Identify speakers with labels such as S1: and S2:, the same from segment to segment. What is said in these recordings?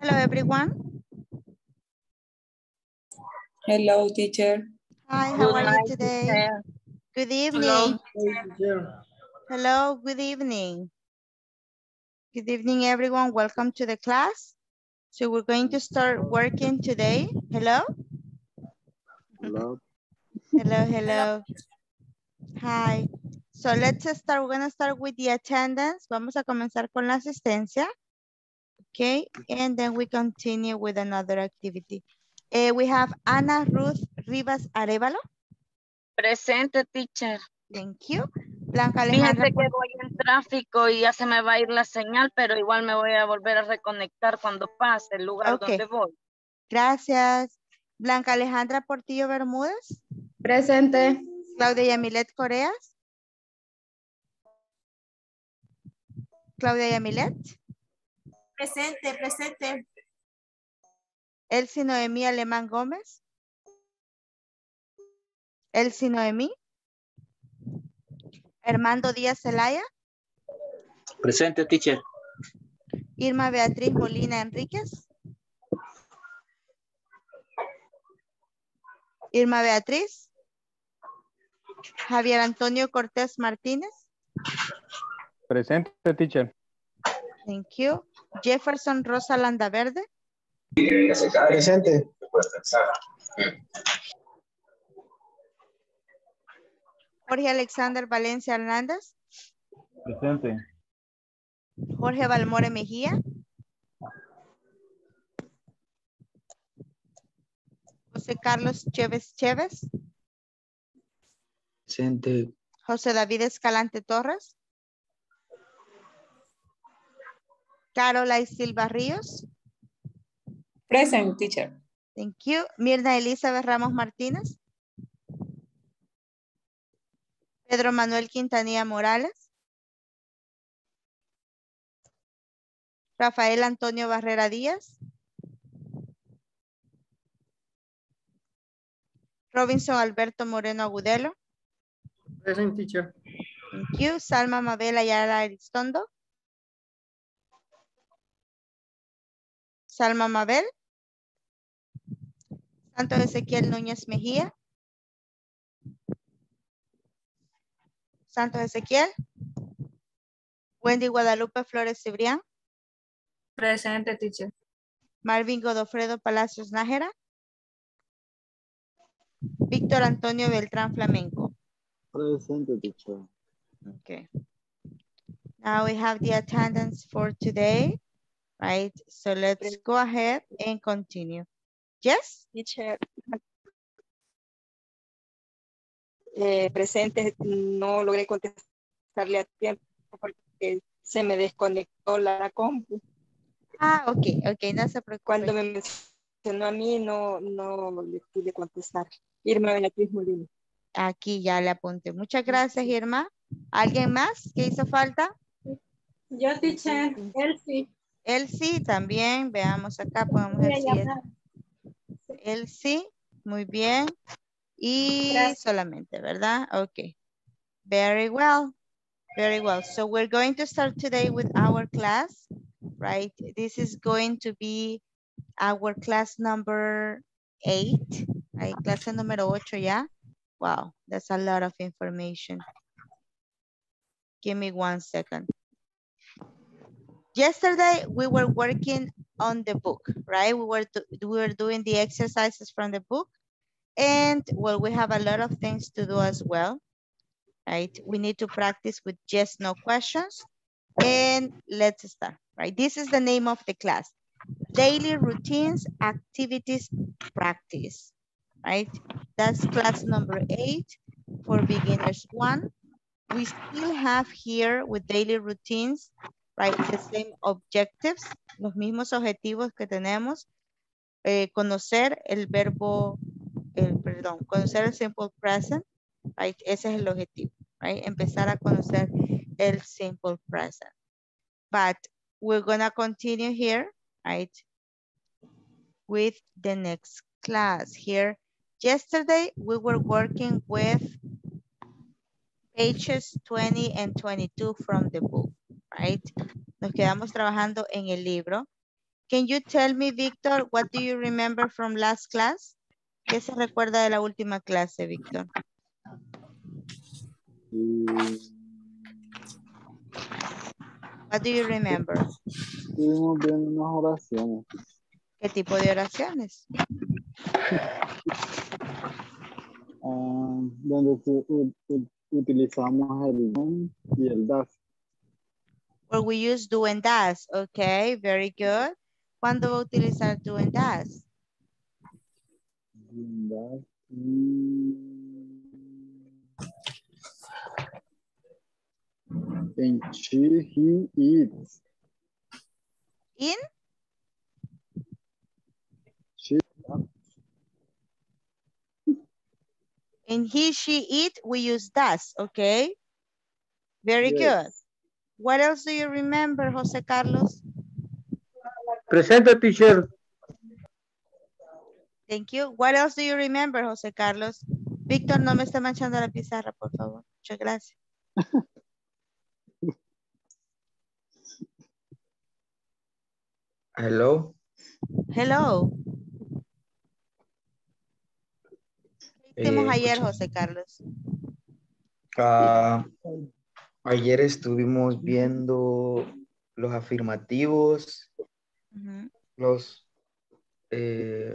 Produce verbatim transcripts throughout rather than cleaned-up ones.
S1: Hello, everyone.
S2: Hello, teacher.
S1: Hi, how
S3: Good
S1: are you
S3: night,
S1: today?
S3: teacher.
S1: Good evening.
S3: Hello.
S1: Hello, good evening. Good evening, everyone. Welcome to the class. So we're going to start working today. Hello?
S4: Hello.
S1: Hello, hello. Hi. So let's start. We're going to start with the attendance. Vamos a comenzar con la asistencia. Okay, and then we continue with another activity. Uh, we have Ana Ruth Rivas Arevalo.
S3: Presente, teacher.
S1: Thank you. Blanca Alejandra.
S3: Fíjense que voy en tráfico y ya se me va a ir la señal, pero igual me voy a volver a reconectar cuando pase el lugar
S1: Okay.
S3: donde voy.
S1: Gracias. Blanca Alejandra Portillo Bermúdez.
S5: Presente.
S1: Claudia Yamilet Coreas. Claudia Yamilet.
S5: Presente, presente.
S1: Elsie Noemí Alemán Gómez. Elsie Noemí. Armando Díaz Zelaya.
S4: Presente, teacher.
S1: Irma Beatriz Molina Enríquez. Irma Beatriz. Javier Antonio Cortés Martínez.
S6: Presente, teacher.
S1: Thank you. Jefferson Rosa Landaverde.
S4: Presente.
S1: Jorge Alexander Valencia Hernández.
S6: Presente.
S1: Jorge Balmore Mejía. José Carlos Chévez Chévez.
S4: Presente.
S1: José David Escalante Torres. Caroline Silva Ríos.
S2: Present, teacher.
S1: Thank you. Mirna Elizabeth Ramos Martínez. Pedro Manuel Quintanilla Morales. Rafael Antonio Barrera Díaz. Robinson Alberto Moreno Agudelo.
S4: Present, teacher.
S1: Thank you. Salma Mabel Ayala Aristondo. Salma Mabel. Santos Ezequiel Núñez Mejía. Santos Ezequiel. Wendy Guadalupe Flores Cibrián.
S5: Presente, teacher.
S1: Marvin Godofredo Palacios Nájera. Víctor Antonio Beltrán Flamenco.
S4: Presente, teacher.
S1: Okay. Now we have the attendance for today, right? So let's go ahead and continue. Yes?
S7: Teacher. Eh, presente, no logré contestarle a tiempo porque se me desconectó la compu.
S1: Ah, ok, ok, no se preocupe.
S7: Cuando me mencionó a mí, no, no le pude contestar. Irma Beatriz Molina.
S1: Aquí ya le apunté. Muchas gracias, Irma. ¿Alguien más que hizo falta?
S5: Yo, teacher. Elsie.
S1: Elsie también. Veamos acá, podemos decir. Elsie, muy bien. Y
S5: Gracias.
S1: solamente, ¿verdad? Ok. Very well. Very well. So we're going to start today with our class, right? This is going to be our class number eight, right? Clase número ocho ya. Wow, that's a lot of information. Give me one second. Yesterday, we were working on the book, right? We were, we were doing the exercises from the book. And, well, we have a lot of things to do as well, right? We need to practice with yes, no questions. And let's start, right? This is the name of the class. Daily routines, activities, practice, right? That's class number eight for beginners one. We still have here with daily routines, right? The same objectives, los mismos objetivos que tenemos. Eh, conocer el verbo, el, perdón, conocer el simple present, right? Ese es el objetivo, right? Empezar a conocer el simple present. But we're gonna continue here, right? With the next class here. Yesterday, we were working with pages twenty and twenty-two from the book, right? Nos quedamos trabajando en el libro. can you tell me, Victor, what do you remember from last class? ¿Qué se recuerda de la última clase, Victor?
S4: Y
S1: What do you remember?
S4: estuvimos viendo unas oraciones.
S1: ¿Qué tipo de oraciones?
S4: ah, donde tu- u- u- utilizamos el don y el das.
S1: Where we use do and does. Okay, very good. ¿Cuándo va a utilizar do and does?
S4: Das. Mm. En she, he, eats.
S1: In?
S4: She,
S1: In he, she, it, we use does. Okay, very
S4: yes.
S1: good. What else do you remember, Jose Carlos?
S6: Presente, teacher.
S1: Thank you. What else do you remember, Jose Carlos? Víctor, no me esté manchando la pizarra, por favor. Muchas gracias.
S8: Hello.
S1: Hello. ¿Qué hicimos
S8: Eh,
S1: ayer,
S8: escucha.
S1: José Carlos?
S8: Ah, ayer estuvimos viendo los afirmativos,
S1: Ujú.
S8: los eh,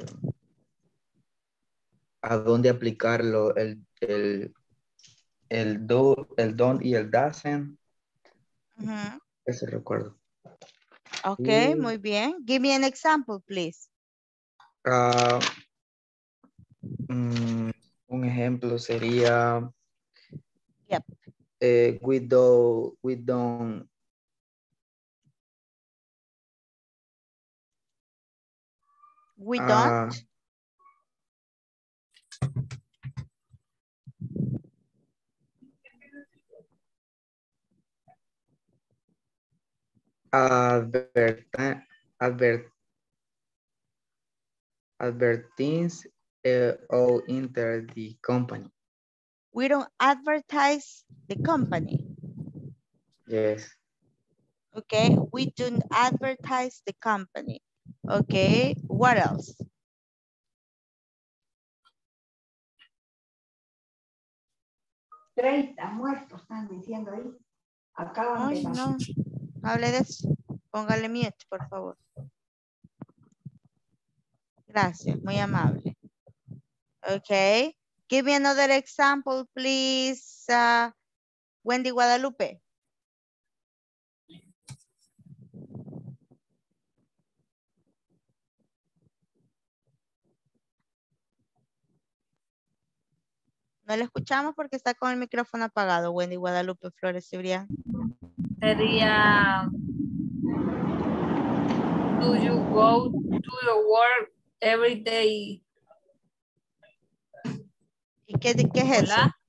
S8: a dónde aplicarlo, el, el, el do, el don't y el doesn't.
S1: Ujú.
S8: Ese recuerdo.
S1: Ok,
S8: Y,
S1: muy bien. Give me an example, please.
S8: ah, mm, un ejemplo sería
S1: Yep.
S8: eh, we do, we don't
S1: We
S8: ah,
S1: don't.
S8: adverta- advert, advertise uh, or enter the company.
S1: We don't advertise the company.
S8: Yes.
S1: Okay, we don't advertise the company. Okay, what else?
S9: treinta muertos están diciendo ahí. Acaban
S1: Ay,
S9: de
S1: no, hable de eso. Póngale mute, por favor. Gracias, muy amable. Okay, give me another example, please. Uh, Wendy Guadalupe. No le escuchamos porque está con el micrófono apagado. Wendy Guadalupe Flores Cibrián.
S5: Sería, do you go to your work every day?
S1: ¿Y qué, qué es eso?
S5: Hola.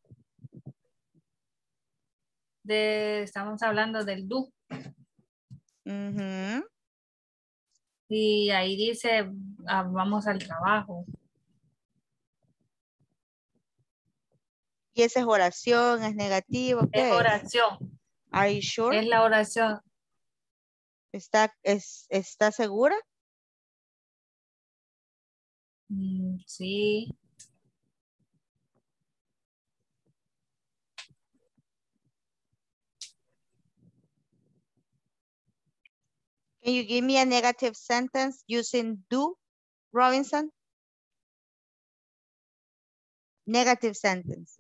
S5: De, estamos hablando del do.
S1: Ujú.
S5: Y ahí dice, ah, vamos al trabajo.
S1: ¿Y esa es oración? ¿Es negativo? ¿Qué
S5: Es
S1: es?
S5: oración.
S1: Are you sure?
S5: Es la oración.
S1: ¿Está, es, ¿está segura?
S5: Mm, sí.
S1: Can you give me a negative sentence using do, Robinson? Negative sentence.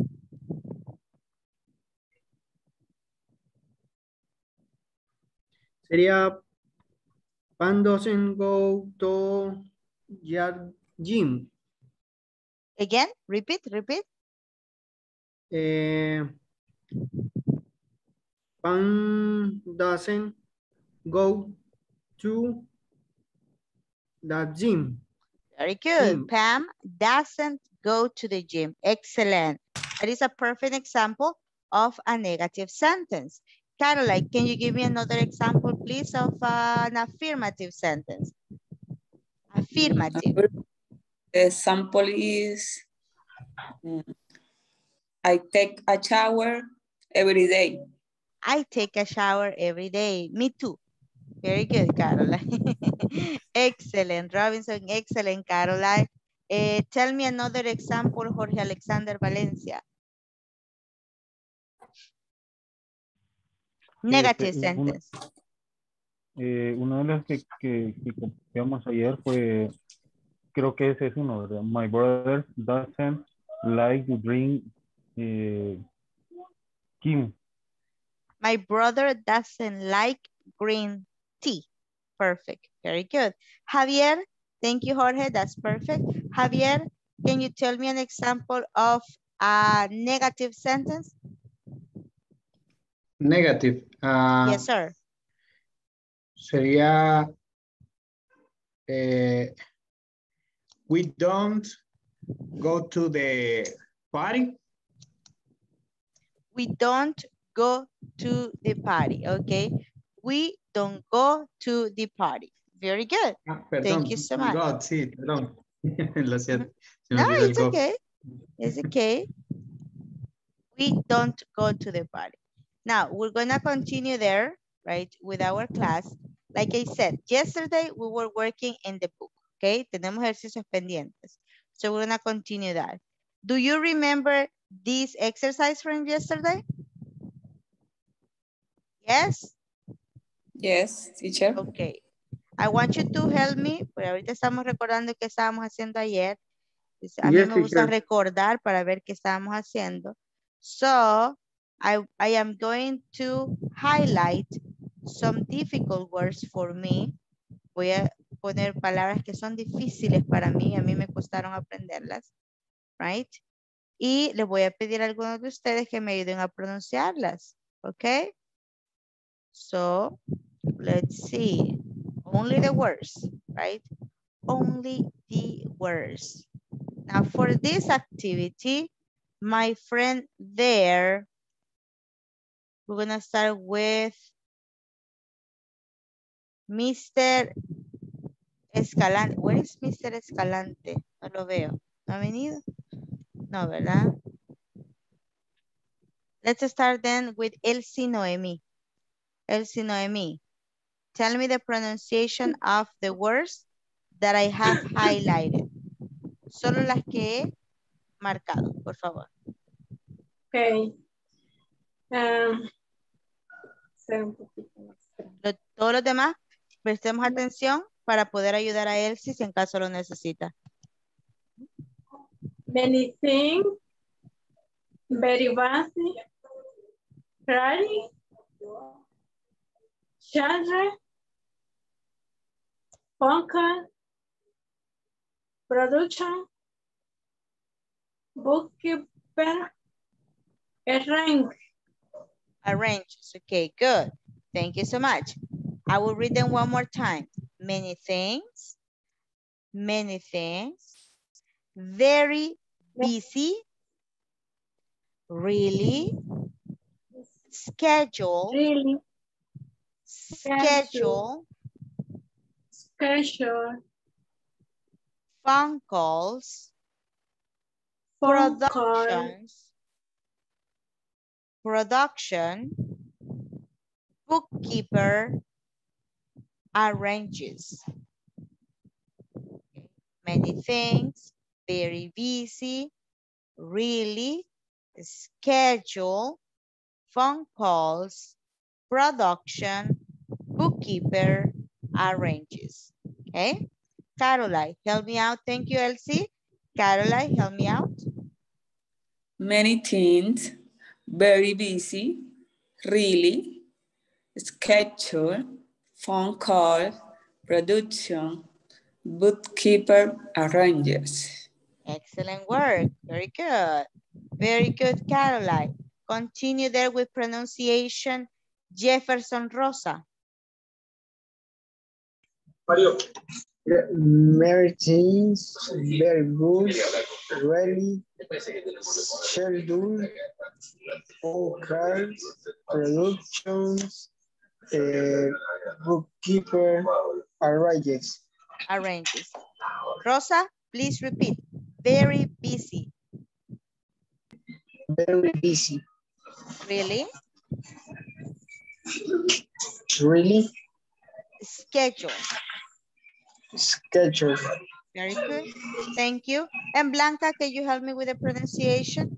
S10: Sería Pan doesn't go to your gym.
S1: Again, repeat, repeat.
S10: Eh, Pan doesn't go to the gym.
S1: Very good.
S10: Gym.
S1: Pam doesn't go to the gym. Excellent. That is a perfect example of a negative sentence. Caroline, can you give me another example, please, of uh, an affirmative sentence? Affirmative.
S2: The example is, mm, I take a shower every day.
S1: I take a shower every day. Me too. Very good, Caroline. Excellent, Robinson. Excellent, Caroline. Uh, tell me another example, Jorge Alexander Valencia. Negative
S4: Este,
S1: sentence.
S4: Uno, eh, uno de los que, que, que copiamos ayer fue, creo que ese es uno, ¿verdad? My brother doesn't like to drink eh, Kim.
S1: My brother doesn't like green tea. Perfect. Very good. Javier, thank you, Jorge. That's perfect. Javier, can you tell me an example of a negative sentence?
S10: Negative. ah,
S1: Yes, sir.
S10: Sería, eh, we don't go to the party.
S1: We don't go to the party, okay? We don't go to the party. Very good.
S10: Ah, perdón,
S1: Thank you so much.
S10: God, sí, perdón. Lo siento. Se me
S1: No,
S10: olvidó el
S1: it's
S10: go.
S1: okay. It's okay. We don't go to the party. Now, we're going to continue there, right, with our class. Like I said, yesterday we were working in the book, okay? Tenemos ejercicios pendientes. So we're going to continue that. Do you remember this exercise from yesterday? Yes?
S2: Yes, teacher.
S1: Okay. I want you to help me, pero ahorita estamos recordando qué estábamos haciendo ayer. A mí
S6: Yes,
S1: me gusta
S6: teacher.
S1: recordar para ver qué estábamos haciendo. So, I, I am going to highlight some difficult words for me. Voy a poner palabras que son difíciles para mí. A mí me costaron aprenderlas. Right? Y les voy a pedir a algunos de ustedes que me ayuden a pronunciarlas. ¿Ok? So, let's see. Only the words, right? Only the words. Now, for this activity, my friend there, we're going to start with Mister Escalante. Where is Mister Escalante? No lo veo. ¿No ha venido? No, ¿verdad? Let's start then with Elsie Noemi. Elsie Noemi. Tell me the pronunciation of the words that I have highlighted. Solo las que he marcado, por favor.
S11: Okay. Um, ser un poquito más grande.
S1: Lo- todos los demás, prestemos atención para poder ayudar a Elsie si en caso lo necesita.
S11: Many things, very busy, ready, children, phone call, production, bookkeeper, arrange.
S1: Arrange. Okay, good. Thank you so much. I will read them one more time. Many things, many things, very busy, really, schedule,
S11: Really,
S1: schedule,
S11: schedule,
S1: phone calls,
S11: phone call,
S1: productions, production, bookkeeper, arranges. Many things, very busy, really, schedule, phone calls, production, bookkeeper, arranges. Okay? Caroline, help me out. Thank you, Elsie. Caroline, help me out.
S2: Many things, very busy, really, schedule, phone call, production, bookkeeper, arranges.
S1: Excellent work. Very good. Very good, Caroline. Continue there with pronunciation. Jefferson Rosa.
S12: Mario. Mary things, very good, really, schedule, phone calls, productions, uh, bookkeeper, arranges.
S1: Arranges. Rosa, please repeat. Very busy.
S12: Very busy.
S1: Really?
S12: Really?
S1: schedule.
S12: Schedule.
S1: Very good. Thank you. And Blanca, can you help me with the pronunciation?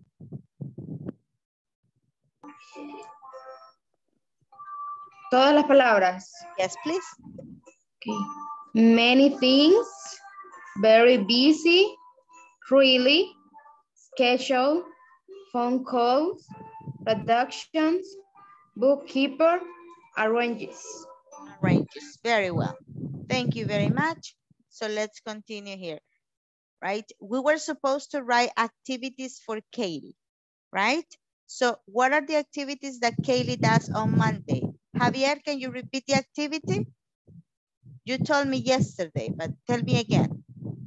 S13: Todas las palabras.
S1: Yes, please.
S13: Okay. Many things, very busy, really, schedule, phone calls, productions, bookkeeper, arranges.
S1: Arranges, very well. Thank you very much. So let's continue here, right? We were supposed to write activities for Kaylee, right? So what are the activities that Kaylee does on Monday? Javier, can you repeat the activity? You told me yesterday, but tell me again.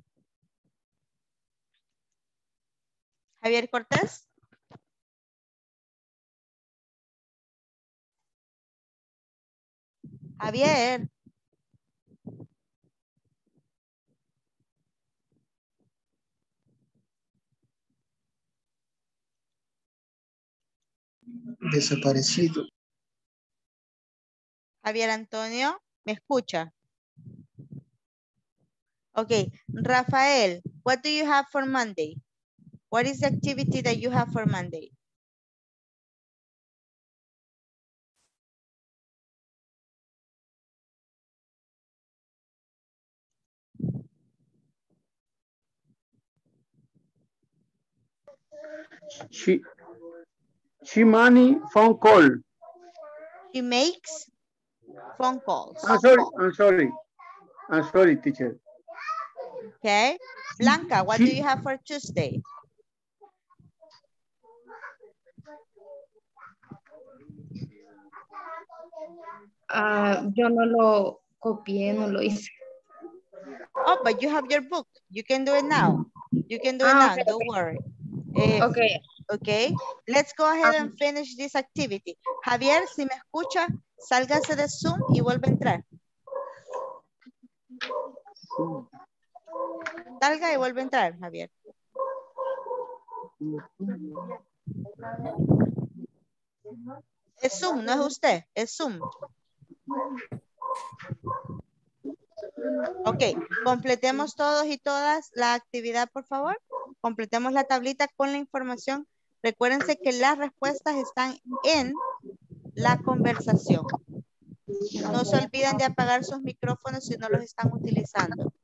S1: Javier Cortés. Javier.
S12: Desaparecido.
S1: Javier Antonio, ¿me escucha? Okay, Rafael, what do you have for Monday? What is the activity that you have for Monday?
S6: She, she money phone call.
S1: She makes phone calls.
S6: I'm sorry, I'm sorry. I'm sorry, teacher.
S1: Okay. Blanca, what
S6: She,
S1: do you have for Tuesday?
S13: Uh, yo no lo copié, no lo hice.
S1: Oh, but you have your book. You can do it now. You can do it
S13: Ah,
S1: now.
S13: okay,
S1: Don't
S13: okay.
S1: worry. Eh,
S13: Okay.
S1: Okay. Let's go ahead and finish this activity. Javier, si me escucha, sálgase de Zoom y vuelve a entrar. Salga y vuelve a entrar, Javier. Es Zoom, no es usted, es Zoom. Ok, completemos todos y todas la actividad, por favor. Completemos la tablita con la información. Recuérdense que las respuestas están en la conversación. No se olviden de apagar sus micrófonos si no los están utilizando.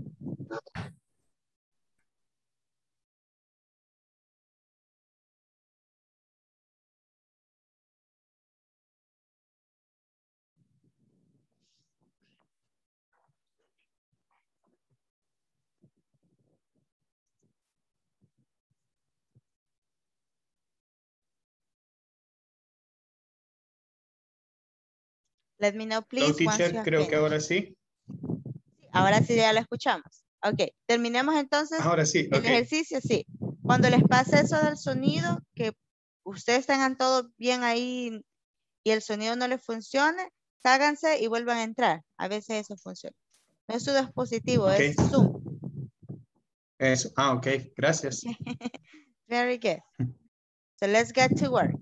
S1: Let me know, please.
S10: Hello, teacher,
S1: once you have
S10: creo que
S1: finished.
S10: ahora sí.
S1: Ahora sí ya lo escuchamos. Ok, terminemos entonces
S10: Ahora sí,
S1: el
S10: ok.
S1: ejercicio, sí. Cuando les pase eso del sonido, que ustedes tengan todo bien ahí y el sonido no les funcione, ságanse y vuelvan a entrar. A veces eso funciona. No es su dispositivo,
S10: Ok.
S1: es Zoom.
S10: Eso. Ah, ok, gracias.
S1: Very good. So let's get to work.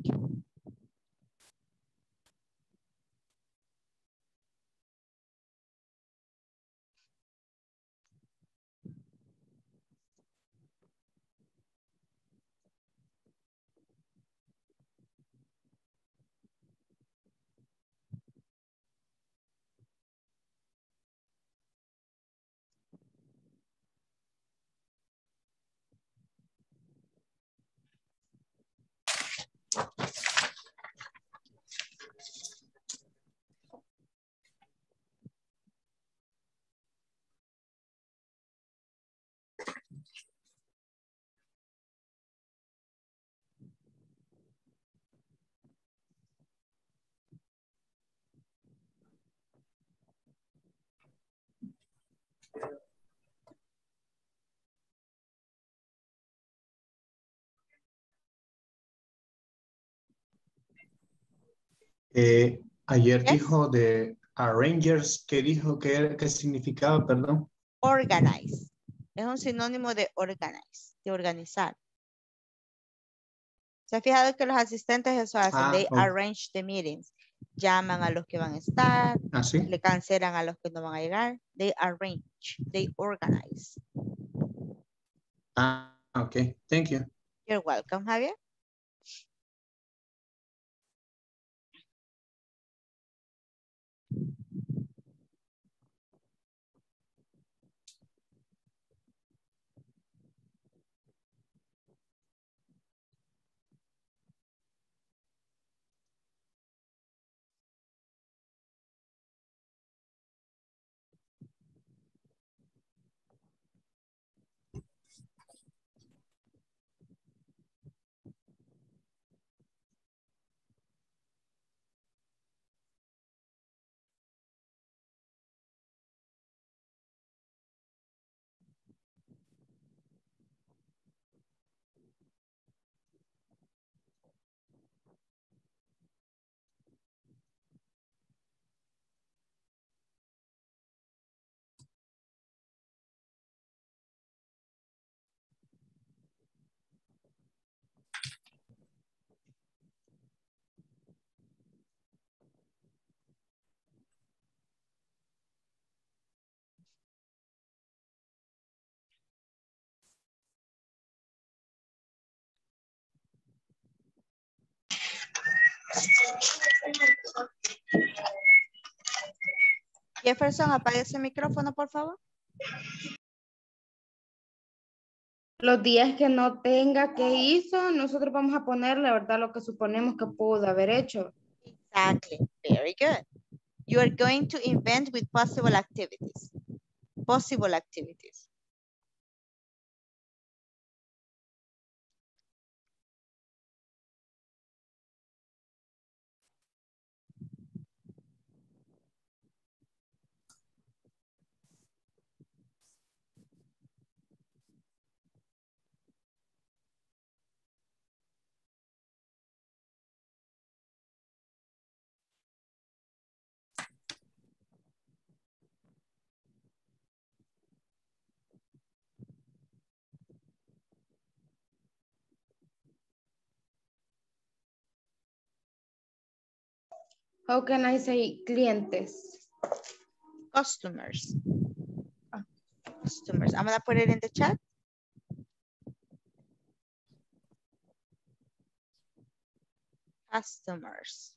S10: Eh, ayer
S1: Yes.
S10: dijo de arrangers, ¿qué dijo? ¿Qué, qué significaba, perdón?
S1: Organize. Es un sinónimo de organize, de organizar. ¿Se ha fijado que los asistentes eso hacen?
S10: Ah,
S1: They
S10: ok.
S1: arrange the meetings. llaman a los que van a estar,
S10: ¿Ah, sí?
S1: le cancelan a los que no van a llegar. They arrange, they organize.
S10: Ah, okay. Thank you.
S1: You're welcome, Javier. Jefferson, apague ese micrófono, por favor.
S13: Los días que no tenga que hizo, nosotros vamos a poner la verdad lo que suponemos que pudo haber hecho.
S1: Exactly. Very good. You are going to invent with possible activities. Possible activities.
S13: How can I say clientes?
S1: Customers. Customers. I'm going to put it in the chat. Customers.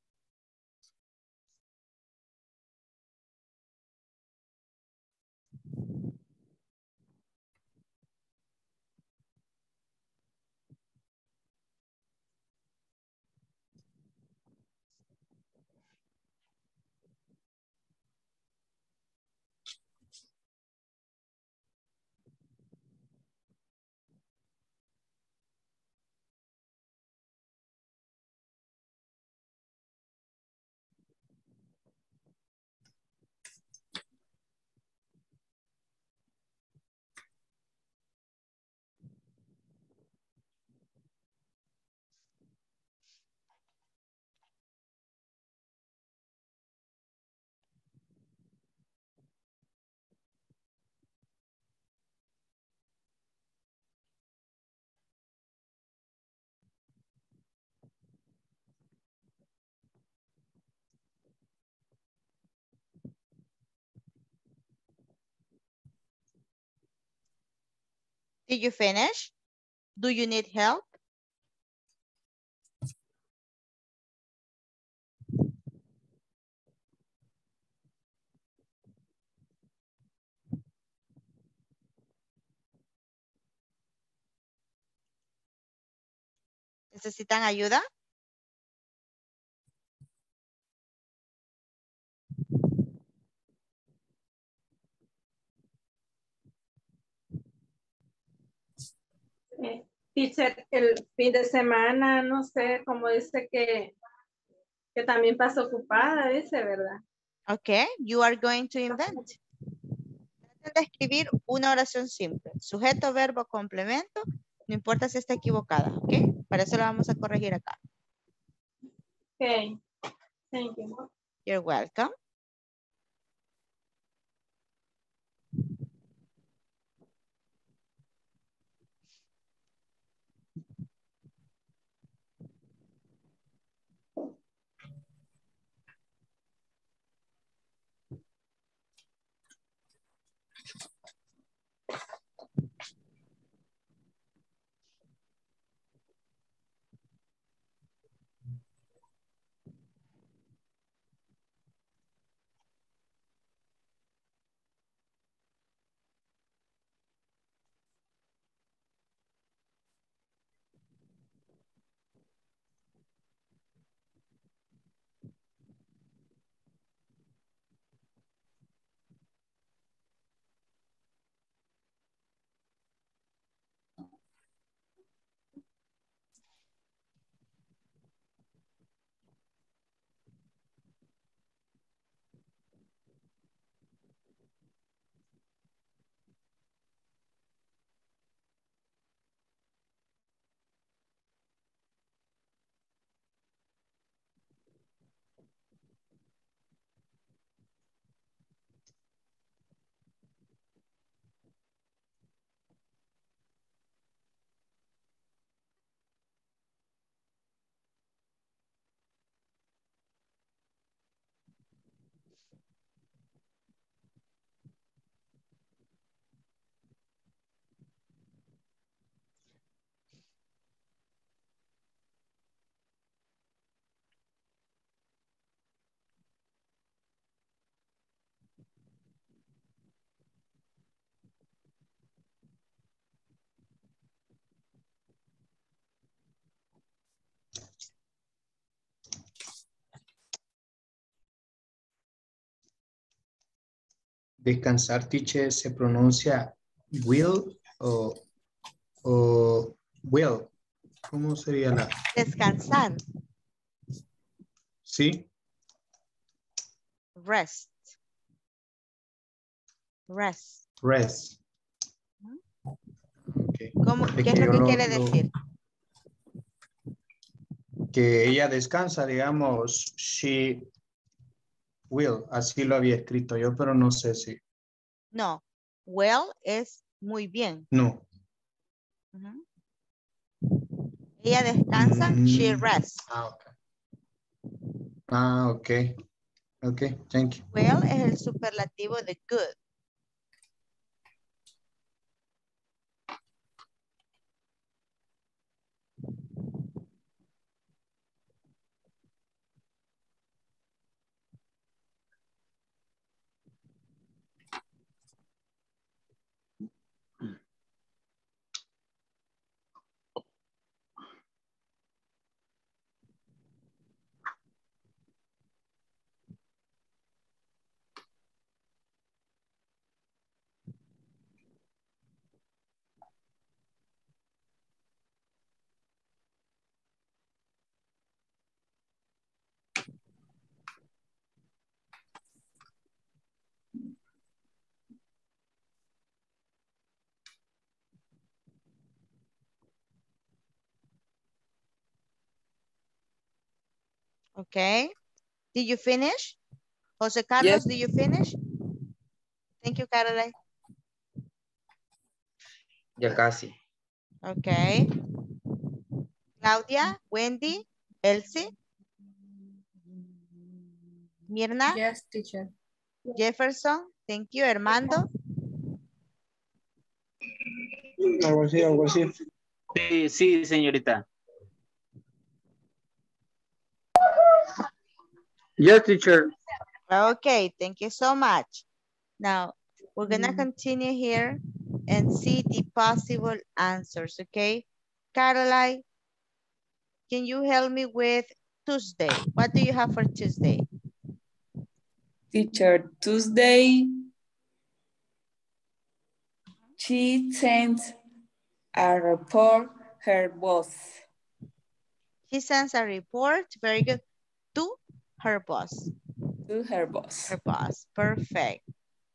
S1: Did you finish? Do you need help? ¿Necesitan ayuda?
S11: Eh, teacher, el fin de semana, no sé, como dice que, que también pasa ocupada, dice, ¿verdad?
S1: Okay, you are going to invent. Traten de escribir una oración simple. Sujeto, verbo, complemento. No importa si está equivocada, ¿ok? Para eso la vamos a corregir acá.
S11: Ok, thank you.
S1: You're welcome.
S10: descansar, teacher, se pronuncia will o, o will. ¿Cómo sería la?
S1: Descansar.
S10: Sí.
S1: Rest. Rest.
S10: Rest. Okay.
S1: ¿Cómo,
S10: Es
S1: ¿Qué
S10: que
S1: es lo
S10: yo
S1: que
S10: lo-
S1: quiere
S10: lo-
S1: decir?
S10: Que ella descansa, digamos, she will. Así lo había escrito yo, pero no sé si.
S1: No. Well es muy bien.
S10: No.
S1: Ujú. Ella descansa, she
S10: Mm.
S1: rests.
S10: Ah, ok. Ah, ok. Ok, thank you.
S1: Well es el superlativo de good. Okay. Did you finish? Jose Carlos,
S2: Yes.
S1: did you finish? Thank you, Caroline.
S8: Ya casi.
S1: Okay. Claudia, Wendy, Elsie, Mirna,
S5: Yes, teacher.
S1: Jefferson, thank you, Armando.
S6: Algo así, algo así.
S14: Sí, sí, señorita.
S6: Yes, teacher.
S1: Okay, thank you so much. Now, we're gonna continue here and see the possible answers, okay? Caroline, can you help me with Tuesday? What do you have for Tuesday?
S2: Teacher, Tuesday, she sends a report her boss.
S1: She sends a report, very good, to her boss.
S2: To her boss.
S1: Her boss, perfect.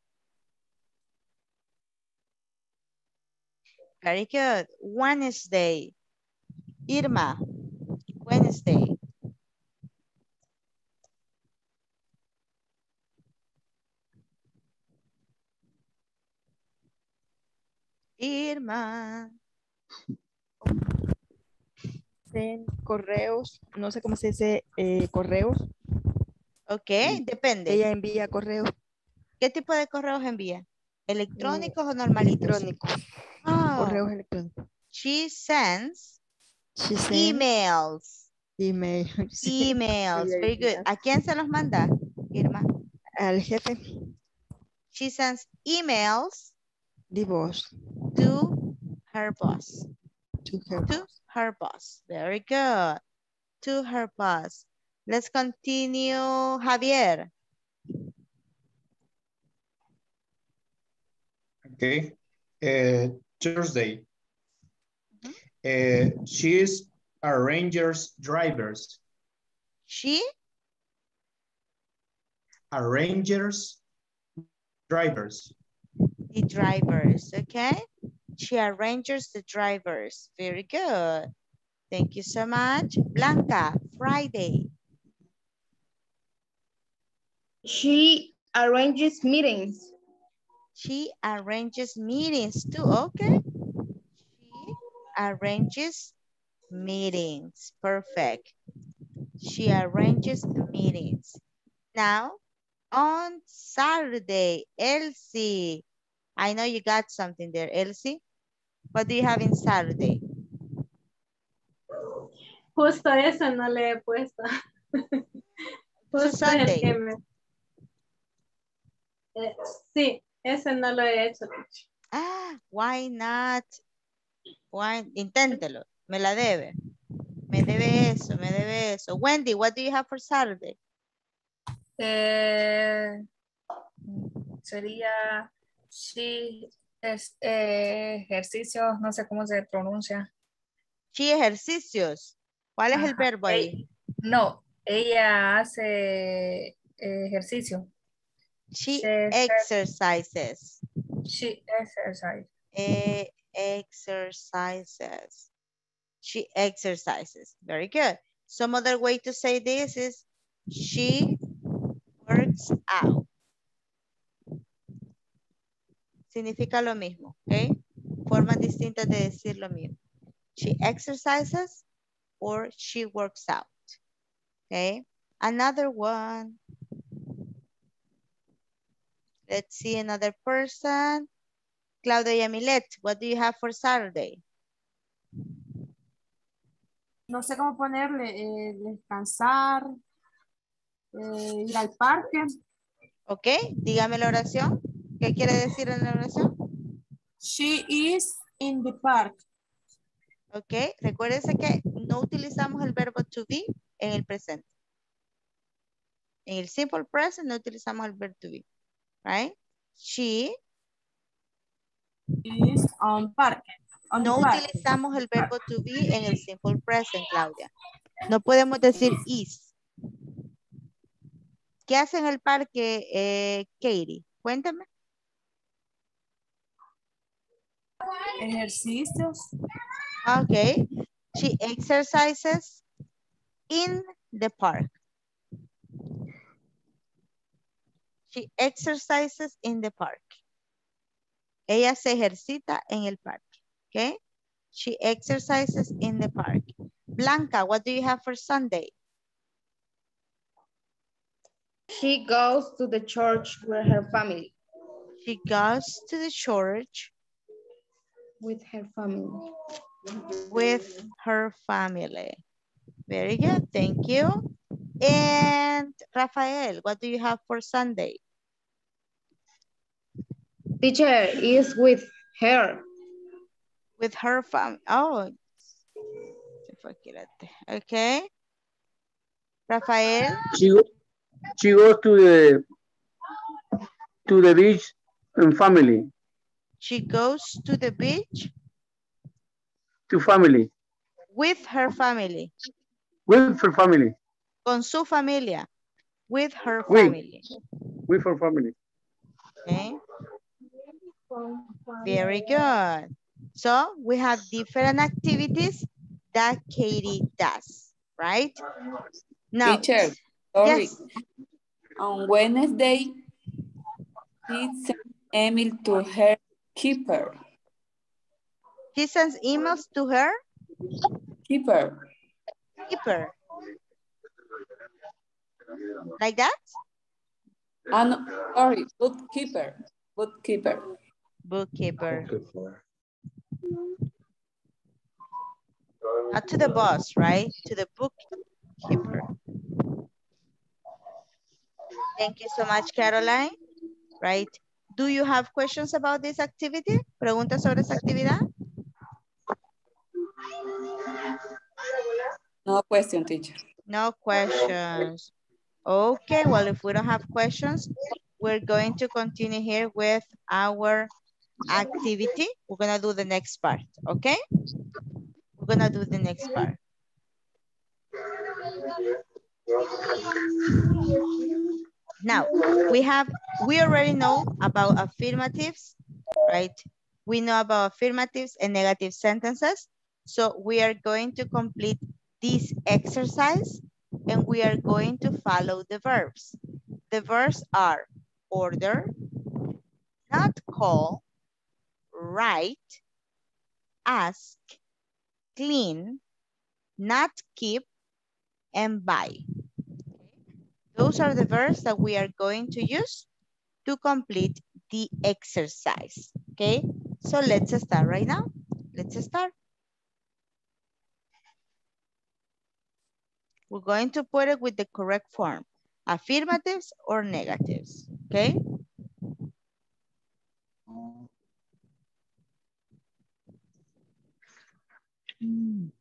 S1: Very good. Wednesday. Irma, Wednesday. Irma.
S15: En correos, no sé cómo se dice eh, correos.
S1: Ok, depende.
S15: Ella envía correos.
S1: ¿Qué tipo de correos envía? ¿Electrónicos o normalitos?
S15: Electrónicos.
S1: Oh,
S15: Correos electrónicos.
S1: she sends
S15: She sends
S1: emails.
S15: email. Sí.
S1: Emails,
S15: Ella
S1: very good.
S15: envía
S1: ¿A quién se los manda, Irma?
S15: al jefe
S1: She sends emails
S15: de voz.
S1: to her boss.
S15: To her
S1: To her boss. Very good. To her boss. Let's continue, Javier.
S10: Okay. Uh, Thursday. Uh, she is a Rangers drivers.
S1: She?
S10: A Rangers drivers.
S1: The drivers, okay? She arranges the drivers. Very good. Thank you so much. Blanca, Friday.
S13: She arranges meetings.
S1: She arranges meetings too, okay? She arranges meetings, perfect. She arranges meetings. Now, on Saturday, Elsie. I know you got something there, Elsie. What do you have in Saturday?
S11: Justo eso no le he puesto. Justo
S1: Sunday.
S11: el que me... Eh, sí, ese no lo he hecho.
S1: Ah, why not? Why? Inténtelo. Me la debe. Me debe eso, me debe eso. Wendy, what do you have for Saturday?
S5: Eh, Sería, she, es, eh, ejercicios, no sé cómo se pronuncia.
S1: She ejercicios. ¿Cuál es el
S5: Ajá.
S1: verbo
S5: Ey-
S1: ahí?
S5: no, ella hace eh, ejercicio.
S1: She
S5: She,
S1: exercises.
S5: she exercise.
S1: Eh, exercises. She exercises. Very good. Some other way to say this is she works out. Significa lo mismo, ¿ok? Formas distintas de decir lo mismo. She exercises or she works out. Okay. Another one. Let's see another person. Claudia Yamilet, what do you have for Saturday?
S16: No sé cómo ponerle, eh, descansar, eh, ir al parque.
S1: Ok, dígame la oración. ¿Qué quiere decir en la oración?
S16: She is in the park.
S1: Ok, recuérdense que no utilizamos el verbo to be en el presente. En el simple present no utilizamos el verbo to be, right? She
S16: is on park. On
S1: no
S16: the park.
S1: utilizamos el verbo to be en el simple present, Claudia. No podemos decir is. ¿Qué hace en el parque, eh, Katie? Cuéntame.
S16: Ejercicios.
S1: Okay. She exercises in the park. She exercises in the park. Ella se ejercita en el parque. Okay. She exercises in the park. Blanca, what do you have for Sunday?
S13: She goes to the church with her family.
S1: She goes to the church
S13: With her family.
S1: with her family. Very good, thank you. And Rafael, what do you have for Sunday?
S13: Teacher is with her.
S1: With her family. Oh, okay. Rafael?
S6: She, go- she goes to the to the beach and family.
S1: She goes to the beach
S6: To family.
S1: with her family.
S6: With her family.
S1: Con su familia. With her
S6: With,
S1: family.
S6: with her family.
S1: Okay. Very good. So we have different activities that Katie does, right? Now,
S2: Teacher, sorry.
S1: yes.
S2: On Wednesday, she sent Emil to her keeper.
S1: She sends emails to her
S2: Keeper.
S1: keeper. Like that?
S2: Ah, no, sorry, bookkeeper. Bookkeeper.
S1: Bookkeeper. Not to the boss, right? To the bookkeeper. Thank you so much, Caroline. Right? Do you have questions about this activity? ¿Preguntas sobre esa actividad?
S2: No question, teacher.
S1: No questions. Okay, well, if we don't have questions, we're going to continue here with our activity. We're gonna do the next part, okay? We're gonna do the next part. Now, we have, we already know about affirmatives, right? We know about affirmatives and negative sentences. So we are going to complete this exercise and we are going to follow the verbs. The verbs are order, not call, write, ask, clean, not keep, and buy. Those are the verbs that we are going to use to complete the exercise, okay? So let's start right now. Let's start. We're going to put it with the correct form, affirmatives or negatives, okay? Mm.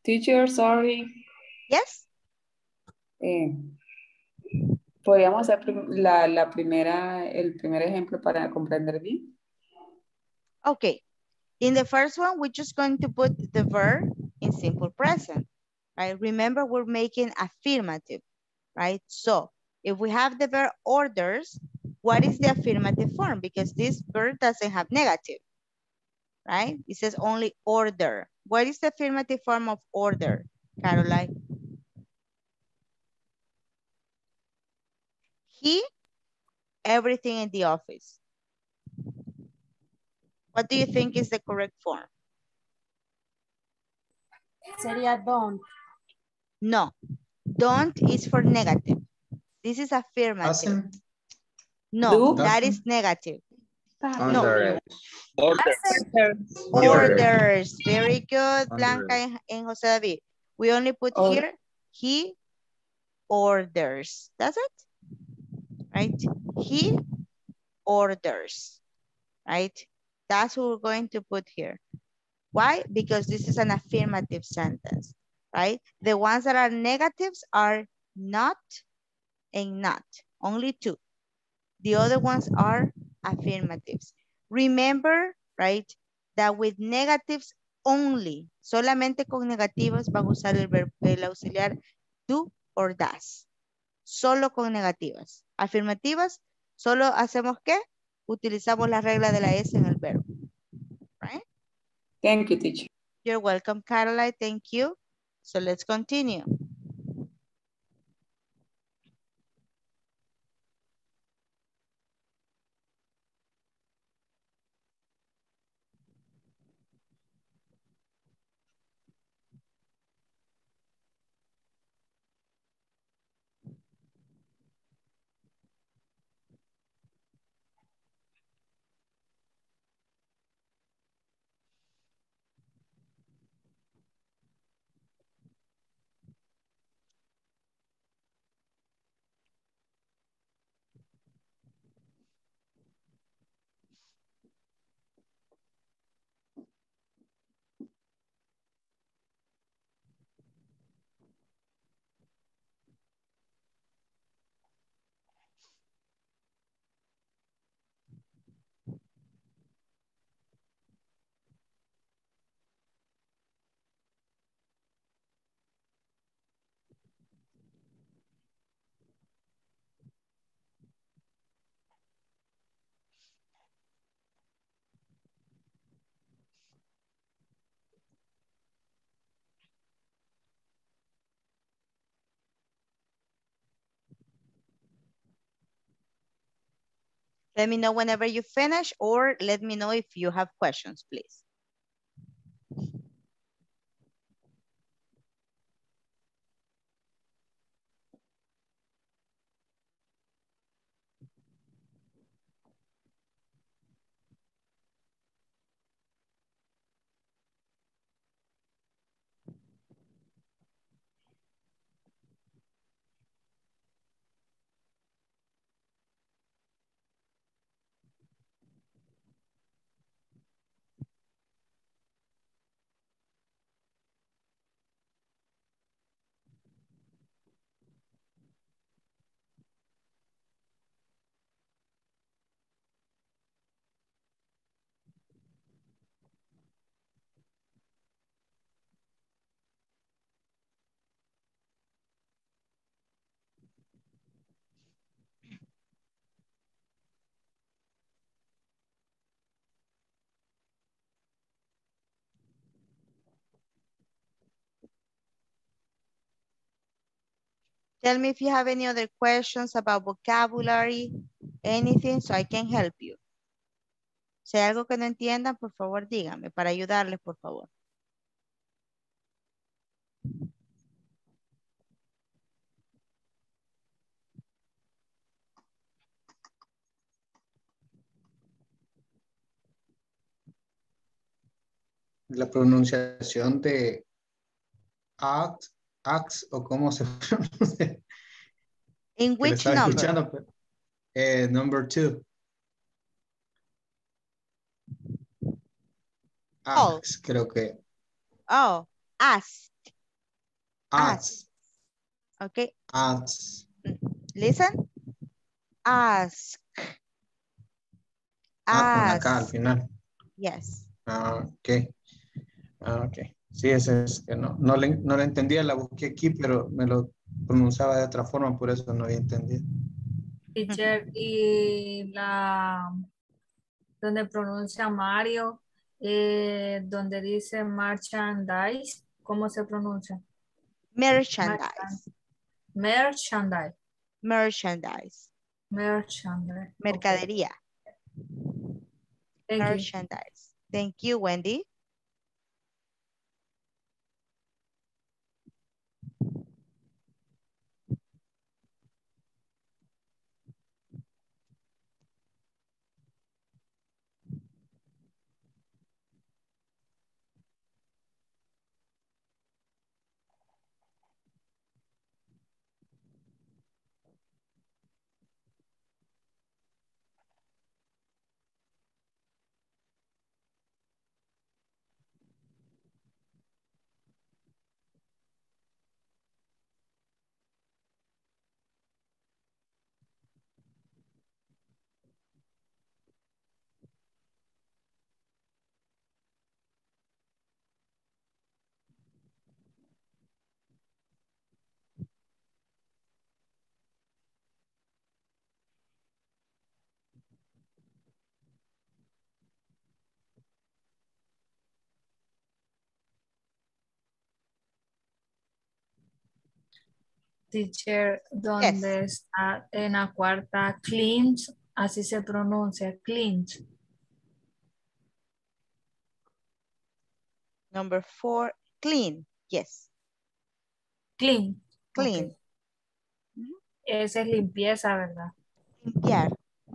S2: Teacher, sorry.
S1: Yes.
S2: Eh, ¿Podríamos hacer prim- la, la primera, el primer ejemplo para comprender bien?
S1: Okay. In the first one, we're just going to put the verb in simple present, right? Remember, we're making affirmative, right? So if we have the verb orders, what is the affirmative form? Because this verb doesn't have negative, right? It says only order. What is the affirmative form of order, Caroline? He, everything in the office. What do you think is the correct form?
S16: Sería don't.
S1: No, don't is for negative. This is affirmative.
S10: Doesn't.
S1: No,
S2: Do.
S1: that is negative. No.
S8: Under.
S14: Order.
S1: Orders. Very good,
S8: Under.
S1: Blanca and, and Jose David. We only put
S2: Or-
S1: here, he orders. That's it, right? He orders, right? That's what we're going to put here. Why? Because this is an affirmative sentence, right? The ones that are negatives are not and not, only two. The other ones are affirmatives. Remember, right, that with negatives only, solamente con negativos van a usar el, verbo, el auxiliar do or does. Solo con negativas. Afirmativas, solo hacemos ¿qué? Utilizamos la regla de la S en el verbo. Right?
S2: Thank you, teacher.
S1: You're welcome, Caroline. Thank you. So let's continue. Let me know whenever you finish or let me know if you have questions, please. Tell me if you have any other questions about vocabulary, anything, so I can help you. Si hay algo que no entiendan, por favor, díganme para ayudarles, por favor.
S10: La pronunciación de act, acts o cómo se pronuncia.
S1: In
S10: Que le
S1: which
S10: estaba
S1: number?
S10: escuchando, pero, eh, number two.
S1: Oh.
S10: Acts, creo que.
S1: Oh, asked.
S10: Ask.
S1: Okay.
S10: Ask.
S1: Listen. Ask.
S10: Ah, con la K al
S1: Ask.
S10: final.
S1: Yes.
S10: Ah, ok. Ah, ok. Sí, ese es que no, no, le, no le entendía, la busqué aquí, pero me lo pronunciaba de otra forma, por eso no había entendido.
S5: Teacher, y la donde pronuncia Mario, eh, donde dice merchandise, ¿cómo se pronuncia?
S1: Merchandise.
S5: Merchandise.
S1: Merchandise.
S5: Merchandise.
S1: Mercadería.
S5: Thank
S1: Merchandise. You. Thank you, Wendy.
S5: Teacher, donde
S1: Yes.
S5: está en la cuarta, cleans, así se pronuncia, cleans.
S1: Number four, clean. Yes.
S5: Clean.
S1: Clean.
S5: Okay. Esa es limpieza, ¿verdad?
S1: Limpiar.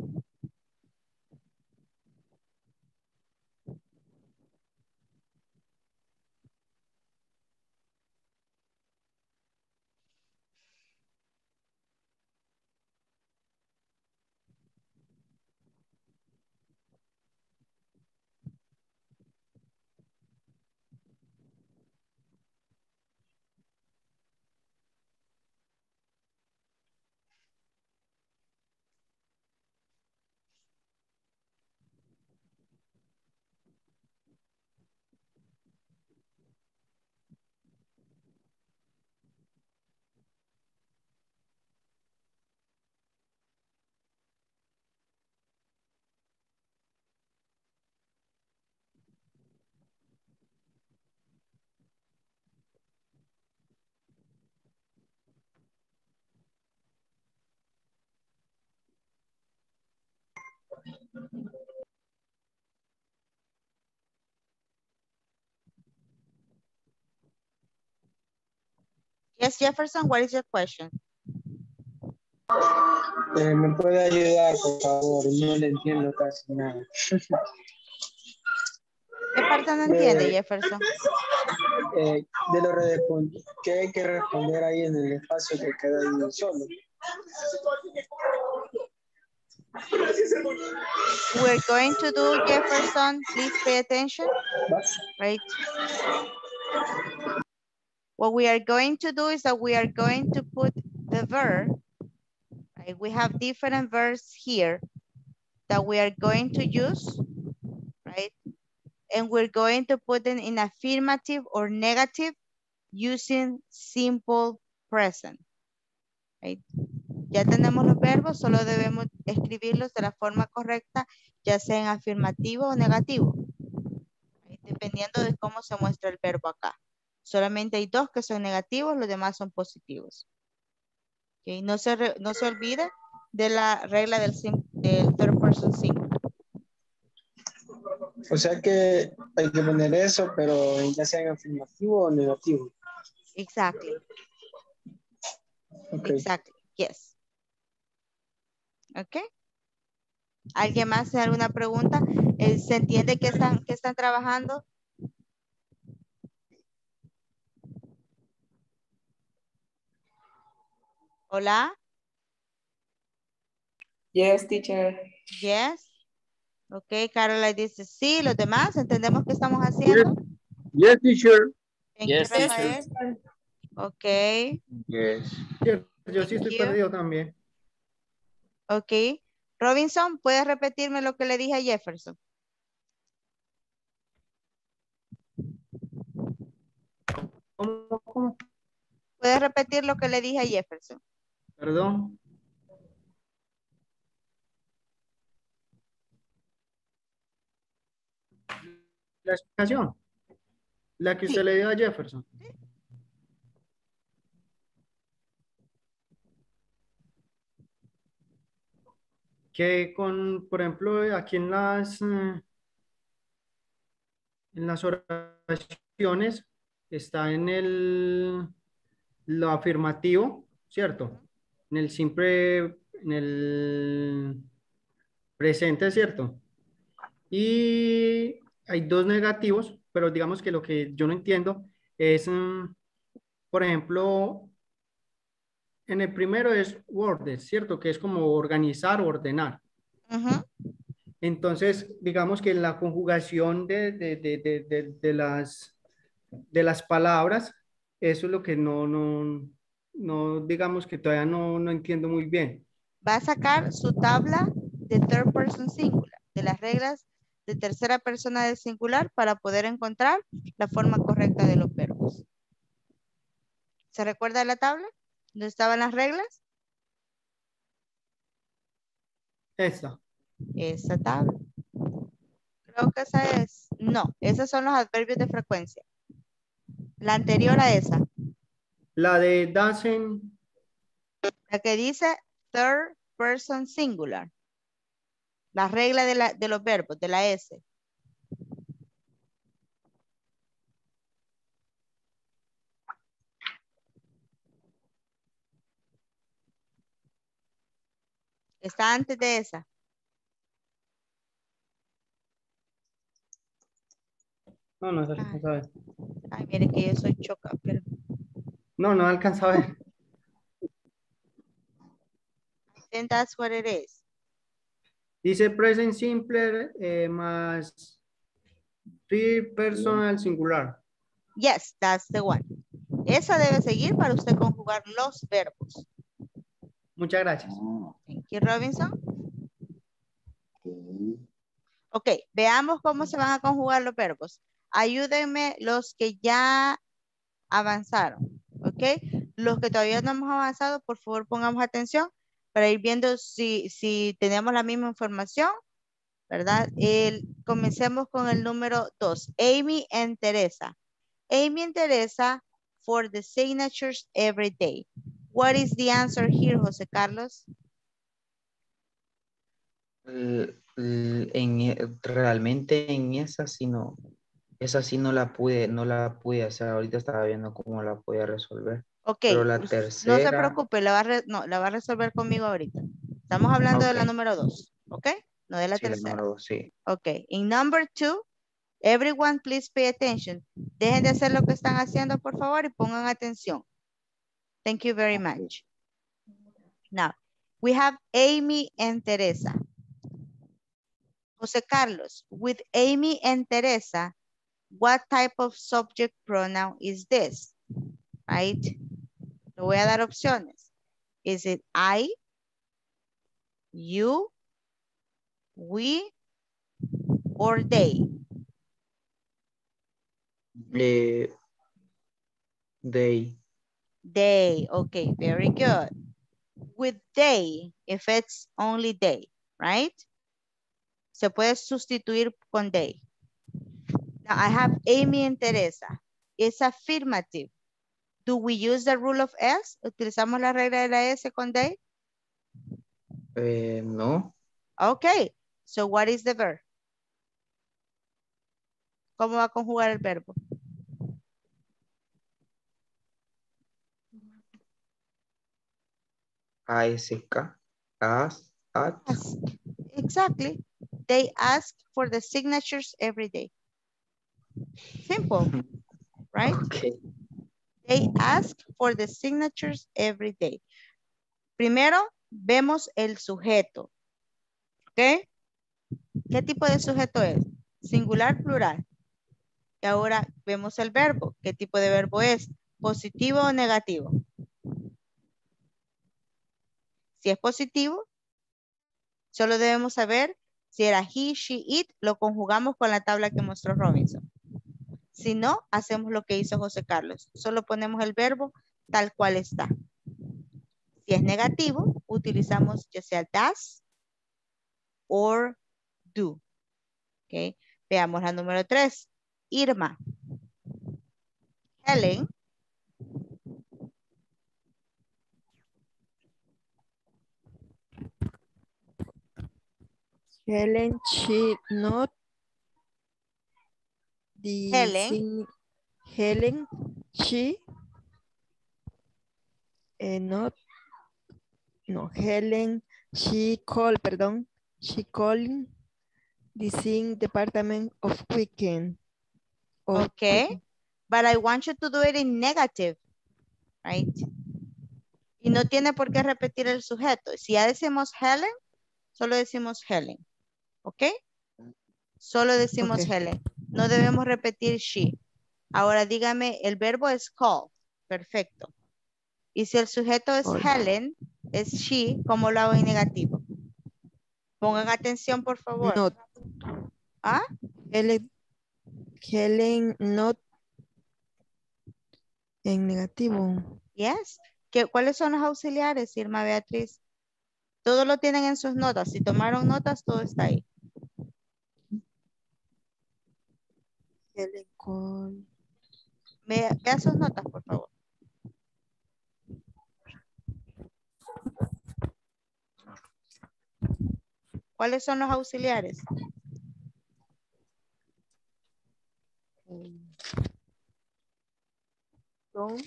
S1: Yes, Jefferson, what is your question?
S6: Eh, ¿Me puede ayudar, por favor? No le entiendo casi nada.
S1: ¿Qué parte no
S6: De-
S1: entiende, Jefferson?
S6: Eh, de lo respon- que hay que responder ahí en el espacio que queda ahí solo.
S1: We're going to do, Jefferson, please pay attention, right? What we are going to do is that we are going to put the verb, right? We have different verbs here that we are going to use, right? And we're going to put them in affirmative or negative using simple present, right? Ya tenemos los verbos, solo debemos escribirlos de la forma correcta, ya sea en afirmativo o negativo, right? Dependiendo de cómo se muestra el verbo acá. Solamente hay dos que son negativos, los demás son positivos. Okay. No se, re, no se olvide de la regla del, sim, del third person singular.
S6: O sea que hay que poner eso, pero ya sea en afirmativo o negativo.
S1: Exactly.
S6: Okay.
S1: Exactly. Yes. Ok. ¿Alguien más tiene alguna pregunta? ¿Se entiende que están, que están trabajando? Hola.
S2: Yes, teacher.
S1: Yes. Ok, Caroline dice sí. Los demás, ¿entendemos qué estamos haciendo?
S6: Yes, teacher.
S1: Thank you, Rafael. Ok.
S8: Yes.
S17: Cierto, yo sí
S1: Thank
S17: estoy
S1: you.
S17: perdido también.
S1: Ok. Robinson, ¿puedes repetirme lo que le dije a Jefferson?
S17: ¿Cómo, cómo?
S1: ¿Puedes repetir lo que le dije a Jefferson?
S17: Perdón. La explicación. La que usted le dio a Jefferson. Que con, por ejemplo, aquí en las, eh, en las oraciones está en el lo afirmativo, ¿cierto? En el simple, en el presente, ¿cierto? Y hay dos negativos, pero digamos que lo que yo no entiendo es, mm, por ejemplo, en el primero es worded, ¿cierto? Que es como organizar, ordenar.
S1: Ujú.
S17: Entonces, digamos que la conjugación de, de, de, de, de, de las, de las palabras, eso es lo que no, no, no, digamos que todavía no, no entiendo muy bien.
S1: Va a sacar su tabla de third person singular, de las reglas de tercera persona del singular para poder encontrar la forma correcta de los verbos. ¿Se recuerda la tabla? ¿Dónde estaban las reglas?
S17: Esa.
S1: Esa tabla. Creo que esa es. No, esos son los adverbios de frecuencia. La anterior a esa.
S17: La de doesn't.
S1: La que dice third person singular. La regla de, la, de los verbos, de la S. Está antes de esa.
S17: No, no se alcanza a ver.
S1: Ay, mire que yo soy choca, pero.
S17: No, no alcanza a ver.
S1: I think that's what it is.
S17: Dice present simple eh, más third personal singular.
S1: Yes, that's the one. Esa debe seguir para usted conjugar los verbos.
S17: Muchas gracias.
S1: Thank you, Robinson. Ok, veamos cómo se van a conjugar los verbos. Ayúdenme los que ya avanzaron, ok. Los que todavía no hemos avanzado, por favor pongamos atención para ir viendo si, si tenemos la misma información, ¿verdad? El, comencemos con el número dos. Amy and Teresa. Amy and Teresa for the signatures every day. What is the answer here, José Carlos?
S8: L- l- En, e- realmente en esa sí no, esa sí no la pude, no la pude hacer. Ahorita estaba viendo cómo la podía resolver.
S1: Ok,
S8: Pero la
S1: no se
S8: tercera,
S1: preocupe, la va, a re- no, la va a resolver conmigo ahorita. Estamos hablando de la
S8: ok,
S1: número dos, ¿ok? No de la
S8: sí, la
S1: tercera.
S8: número dos, sí.
S1: Ok, in number two, everyone please pay attention. Dejen de hacer lo que están haciendo, por favor, y pongan atención. Thank you very much. Now, we have Amy and Teresa. José Carlos, with Amy and Teresa, what type of subject pronoun is this? Right? Le voy a dar opciones. Is it I, you, we, or they?
S8: Eh, they,
S1: They, okay, very good. With they, if it's only they, right? Se puede sustituir con they. Now I have Amy and Teresa. It's affirmative. Do we use the rule of S? ¿Utilizamos la regla de la S con they?
S8: eh, no,
S1: Okay, so what is the verb? ¿Cómo va a conjugar el verbo?
S8: ask, ask, at,
S1: Ask. Exactly. They ask for the signatures every day. Simple, right?
S8: okay.
S1: They ask for the signatures every day. Primero, vemos el sujeto. ¿Ok? ¿Qué tipo de sujeto es? Singular, plural. Y ahora vemos el verbo. ¿Qué tipo de verbo es? ¿Positivo o negativo? Si es positivo, solo debemos saber si era he, she, it, lo conjugamos con la tabla que mostró Robinson. Si no, hacemos lo que hizo José Carlos. Solo ponemos el verbo tal cual está. Si es negativo, utilizamos ya sea does or do. Okay. Veamos la número tres. Irma. Helen.
S15: Helen, she not. The
S1: Helen.
S15: sing- Helen, she eh, not. No, Helen, she call, perdón. She calling the sing department of weekend. of
S1: Okay.
S15: weekend.
S1: But I want you to do it in negative. Right? Y no tiene por qué repetir el sujeto. Si ya decimos Helen, solo decimos Helen. ¿Ok? Solo decimos
S15: Ok.
S1: Helen. No debemos repetir she. Ahora dígame, el verbo es call. Perfecto. Y si el sujeto es
S15: Call.
S1: Helen, es she, ¿cómo lo hago en negativo? Pongan atención, por favor.
S15: Not.
S1: ¿Ah?
S15: Helen, Helen not en negativo.
S1: Yes. ¿Qué, ¿Cuáles son los auxiliares, Irma Beatriz? Todo lo tienen en sus notas. Si tomaron notas, todo está ahí.
S15: Helen call.
S1: Vea, vea sus notas, por favor. ¿Cuáles son los auxiliares?
S15: Don't.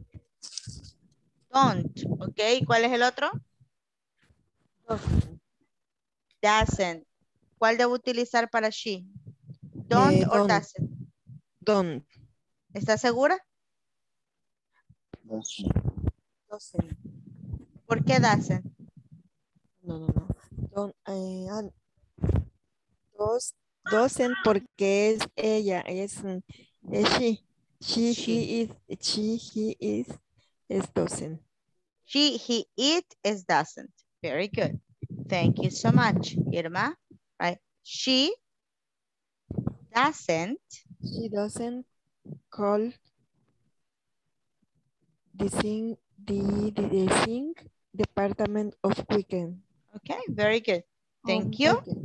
S1: Don't. Ok. ¿Cuál es el otro? Doesn't. ¿Cuál debo utilizar para she? Don't
S15: Eh,
S1: or
S15: don't.
S1: doesn't.
S15: Don't.
S1: ¿Está segura?
S15: Doesn't.
S1: ¿Por qué doesn't?
S15: No, no, no. Don't, eh, ah, dos, doesn't porque es ella, es, mm, es she. She,
S1: She.
S15: he is, she, he is, es doesn't.
S1: She, he, it is doesn't. Very good. Thank you so much, Irma. Right. She doesn't.
S15: She doesn't call the sing, the, the, the sing department of weekend.
S1: Okay, very good. Thank
S15: Um,
S1: you.
S15: okay.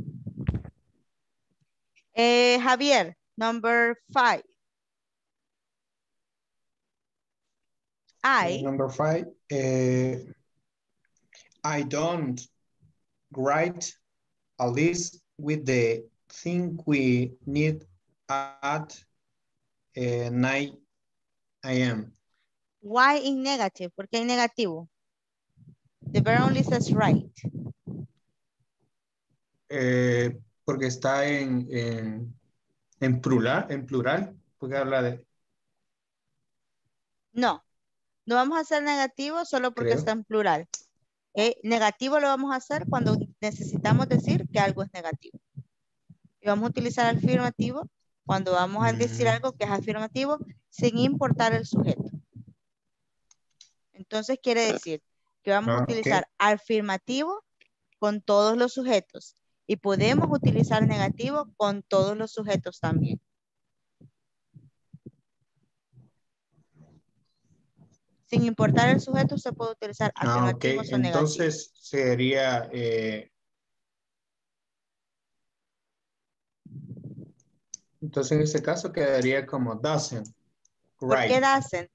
S1: Eh, Javier, number five. I.
S10: Number five. Uh, I don't write a list with the thing we need at uh, nine A M
S1: Why in negative? ¿Por qué en negativo? The verb only says right.
S10: Eh, porque está en, en, en plural, en plural, porque habla de,
S1: No, no vamos a hacer negativo solo porque
S10: creo.
S1: está en plural. ¿Ok? Negativo lo vamos a hacer cuando necesitamos decir que algo es negativo. Y vamos a utilizar afirmativo cuando vamos a decir
S10: Mm.
S1: algo que es afirmativo sin importar el sujeto. Entonces quiere decir que vamos
S10: Ah,
S1: a
S10: ok.
S1: utilizar afirmativo con todos los sujetos y podemos utilizar negativo con todos los sujetos también. Sin importar el sujeto, se puede utilizar
S10: Ah, ok.
S1: afirmativos o negativos.
S10: Entonces sería, eh, entonces en este caso quedaría como doesn't.
S1: ¿Por
S10: Right.
S1: qué doesn't?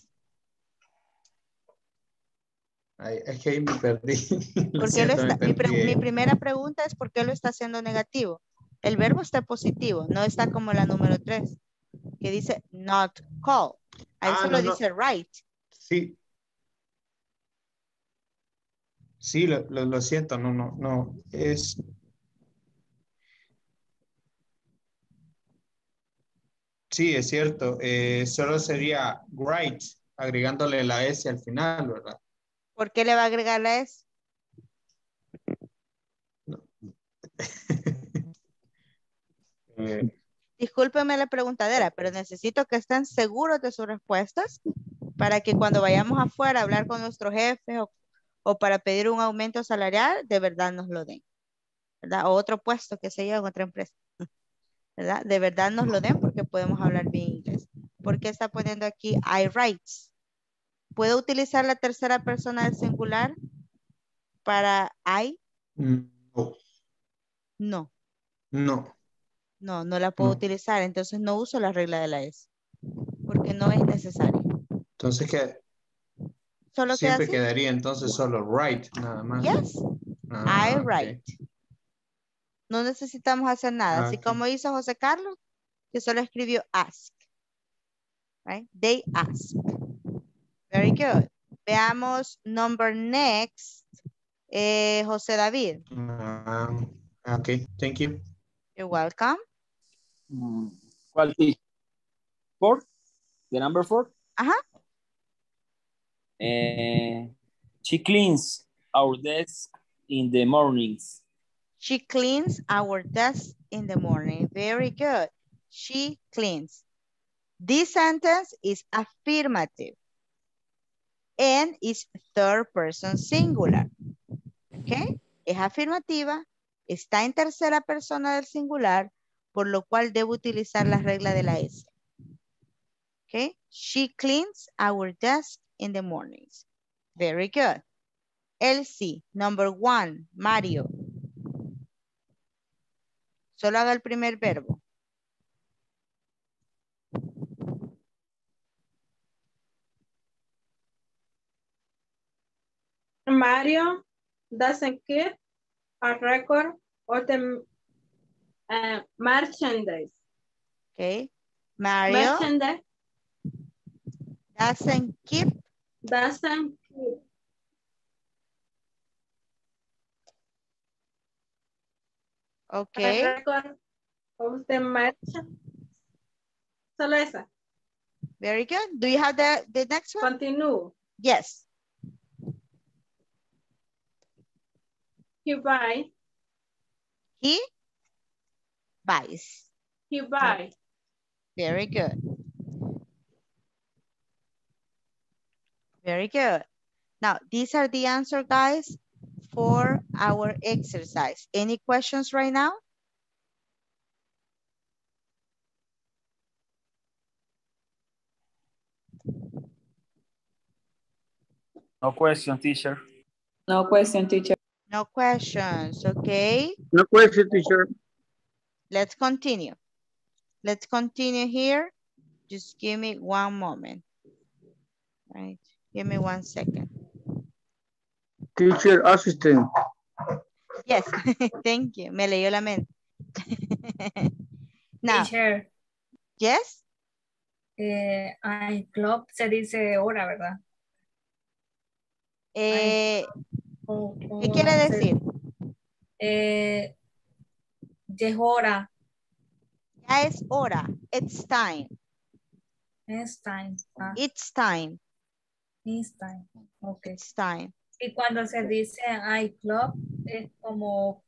S10: Ay, es que ahí me perdí. Lo
S1: ¿Por qué
S10: siento,
S1: lo
S10: me
S1: está- mi, pre-
S10: perdí.
S1: mi primera pregunta es ¿por qué lo está haciendo negativo? El verbo está positivo, no está como la número tres, que dice not call. Ahí
S10: Ah,
S1: solo
S10: no, no.
S1: dice right.
S10: Sí. Sí, lo, lo, lo siento, no, no, no. Es. Sí, es cierto. Eh, solo sería right, agregándole la S al final, ¿verdad?
S1: ¿Por qué le va a agregar la S?
S10: Eh,
S1: Discúlpenme la preguntadera, pero necesito que estén seguros de sus respuestas Para que cuando vayamos afuera a hablar con nuestros jefes o, o para pedir un aumento salarial, de verdad nos lo den. ¿Verdad? O otro puesto que se lleve en otra empresa. ¿Verdad? De verdad nos lo den porque podemos hablar bien inglés. ¿Por qué está poniendo aquí I writes? ¿Puedo utilizar la tercera persona del singular para I?
S10: Mm, No,
S1: No,
S10: no,
S1: no, no la puedo
S10: no.
S1: utilizar. Entonces no uso la regla de la S. Porque no es necesario.
S10: Entonces que
S1: Solo queda
S10: siempre
S1: así.
S10: quedaría entonces solo right, nada más.
S1: Yes,
S10: Ah,
S1: I
S10: ok.
S1: write. No necesitamos hacer nada.
S10: Ah,
S1: Así
S10: ok.
S1: como hizo José Carlos, que solo escribió ask. Right? They ask. Very good. Veamos number next. Eh, José David.
S10: Ah, ok, thank you.
S1: You're welcome.
S18: Mm, ¿Cuál sí? Four? The number four?
S1: Ajá.
S18: Eh, she cleans our desk in the mornings.
S1: She cleans our desk in the morning. Very good. She cleans. This sentence is affirmative and is third person singular. ¿Ok? Es afirmativa, está en tercera persona del singular, por lo cual debo utilizar la regla de la S. ¿Ok? She cleans our desk in the mornings. Very good. Elsie, number one, Mario. Solo haga el primer verbo.
S11: Mario doesn't keep a record of the uh, merchandise.
S1: Okay. Mario
S11: Merchandise
S1: doesn't keep
S11: doesn't keep
S1: okay.
S11: a record of the merchandise. Solo esa.
S1: Very good. Do you have the, the next one?
S11: Continue.
S1: Yes.
S11: He buy.
S1: He buys.
S11: He buy.
S1: Very good. Very good. Now, these are the answer, guys, for our exercise. Any questions right now?
S18: No question, teacher.
S2: No question, teacher.
S1: No questions, okay?
S6: No question, teacher.
S1: Let's continue. Let's continue here. Just give me one moment. Right. Give me one second.
S6: Teacher assistant.
S1: Yes, thank you. Me leyó la mente. Now,
S5: Teacher,
S1: yes?
S5: eh, ay, clock se dice hora, ¿verdad?
S1: Eh,
S5: ¿Cómo-
S1: ¿Qué
S5: cómo
S1: quiere
S5: se-
S1: decir?
S5: Eh, ya es hora.
S1: Ya es hora. It's time.
S5: It's time. Ah,
S1: It's time.
S5: it's time. Ok.
S1: It's time.
S5: Y cuando se dice iClock, es como,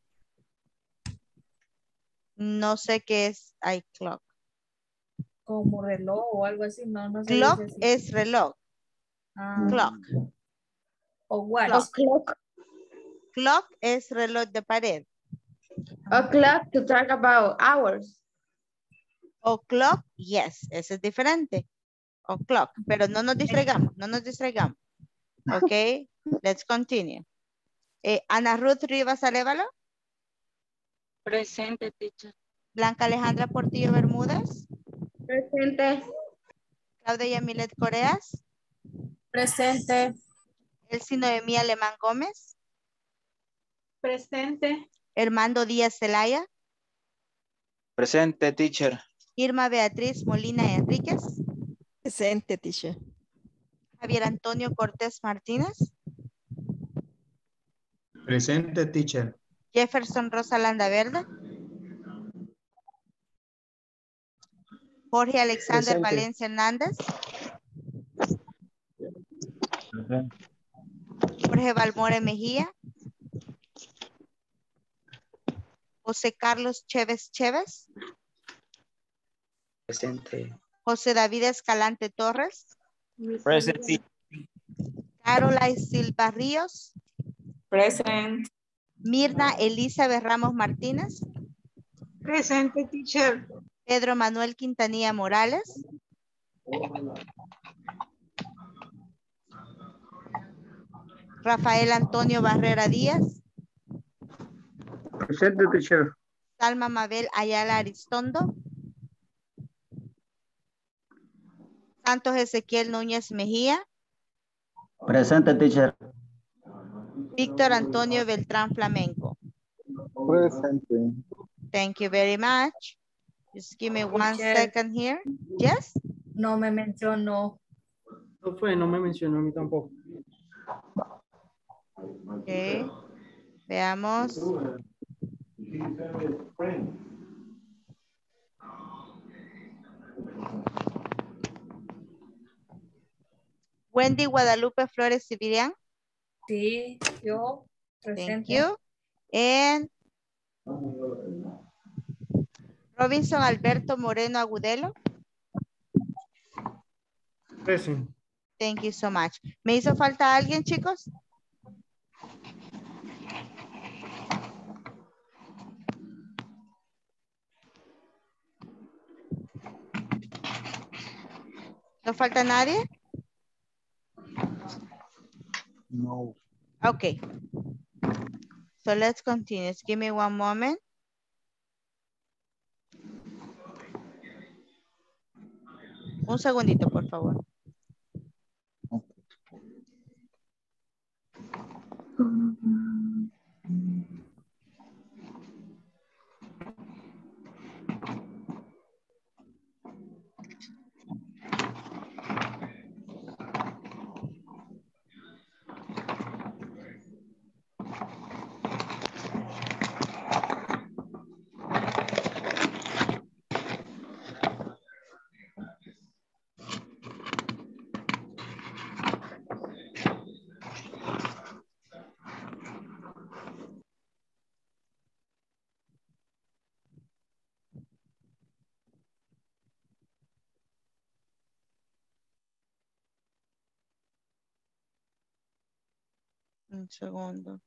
S1: No sé qué es iClock.
S5: como reloj o algo así, no, no se
S1: Clock
S5: dice así.
S1: es reloj.
S5: Ah,
S1: Clock.
S5: o watch.
S1: Clock.
S13: O'clock.
S1: Clock es reloj de pared.
S13: O'clock to talk about hours.
S1: O'clock, yes, ese es diferente. O'clock, pero no nos distraigamos, no nos distraigamos. Ok, let's continue. Eh, Ana Ruth Rivas Alévalo.
S3: Presente, teacher.
S1: Blanca Alejandra Portillo Bermúdez.
S13: Presente.
S1: Claudia Yamilet Coreas.
S16: Presente.
S1: Elsie Noemí Alemán Gómez.
S11: Presente.
S1: Hermando Díaz Zelaya.
S14: Presente, teacher.
S1: Irma Beatriz Molina Enríquez.
S15: Presente, teacher.
S1: Javier Antonio Cortés Martínez.
S10: Presente, teacher.
S1: Jefferson Rosa Landa Verde. Jorge Alexander
S12: Presente.
S1: Valencia Hernández.
S4: Presente.
S1: Jorge Balmore Mejía. José Carlos Chévez Chévez.
S8: Presente.
S1: José David Escalante Torres.
S18: Present. teacher.
S1: Caroline Silva Ríos.
S2: Present.
S1: Mirna Elizabeth Ramos Martínez.
S9: Presente, teacher.
S1: Pedro Manuel Quintanilla Morales. Rafael Antonio Barrera Díaz.
S6: Presente, teacher.
S1: Salma Mabel Ayala Aristondo. Santos Ezequiel Núñez Mejía.
S19: Presente, teacher.
S1: Víctor Antonio Beltrán Flamenco.
S20: Presente.
S1: Thank you very much. Just give me one
S5: Teacher.
S1: second here. Yes?
S5: No me mencionó.
S17: No fue, no me mencionó a mí tampoco.
S1: Ok. Veamos. Wendy Guadalupe Flores Civilian.
S5: Sí, yo
S1: Thank
S5: presente.
S1: you. And Robinson Alberto Moreno Agudelo.
S17: Present.
S1: Thank you so much. ¿Me hizo falta alguien, chicos? ¿No falta nadie?
S20: No.
S1: Okay. So let's continue. Just give me one moment. Un segundito, por favor. Un segundo.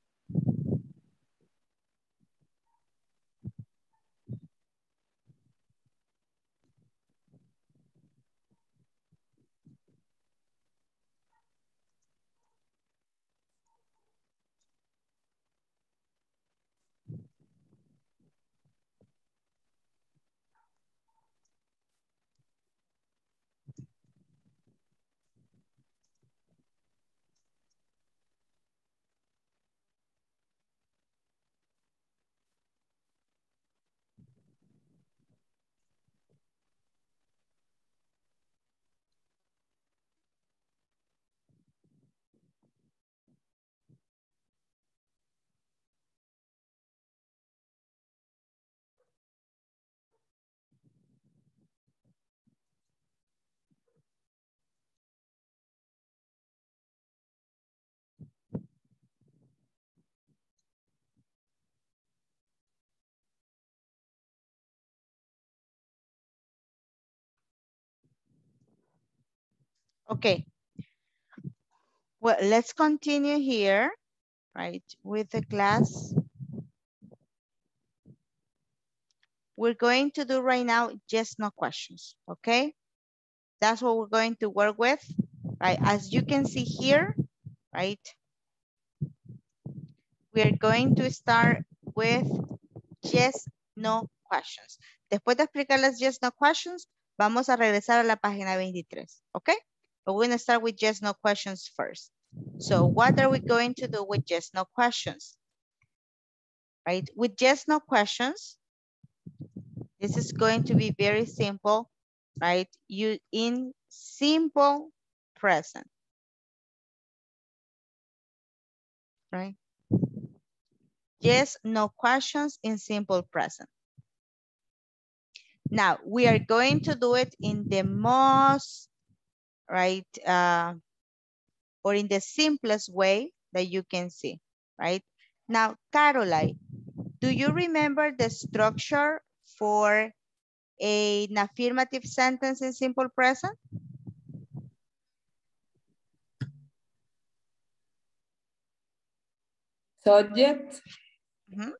S1: Okay. Well, let's continue here, right, with the class. We're going to do right now just no questions, okay? That's what we're going to work with, right? As you can see here, right? We're going to start with just no questions. Después de explicarles just no questions, vamos a regresar a la página veintitrés, okay? But we're gonna start with just no questions first. So what are we going to do with just no questions? Right, with just no questions, this is going to be very simple, right? You in simple present, right? Yes, no questions in simple present. Now, we are going to do it in the most, right, uh, or in the simplest way that you can see, right? Now, Caroline, do you remember the structure for a, an affirmative sentence in simple present?
S2: subject
S1: Ujú.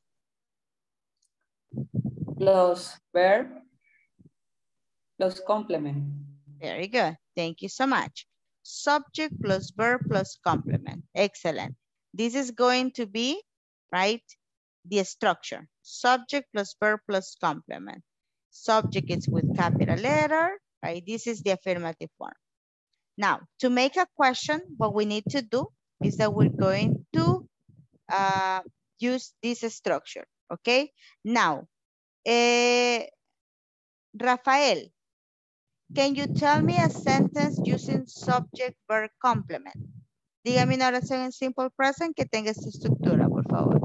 S2: plus verb plus complement.
S1: Very good. Thank you so much. Subject plus verb plus complement. Excellent. This is going to be, right, the structure. Subject plus verb plus complement. Subject is with capital letter, right? This is the affirmative form. Now, to make a question, what we need to do is that we're going to uh, use this structure, okay? Now, eh, Rafael, can you tell me a sentence using subject, verb, complement? Dígame una oración en simple present que tenga esta estructura, por favor.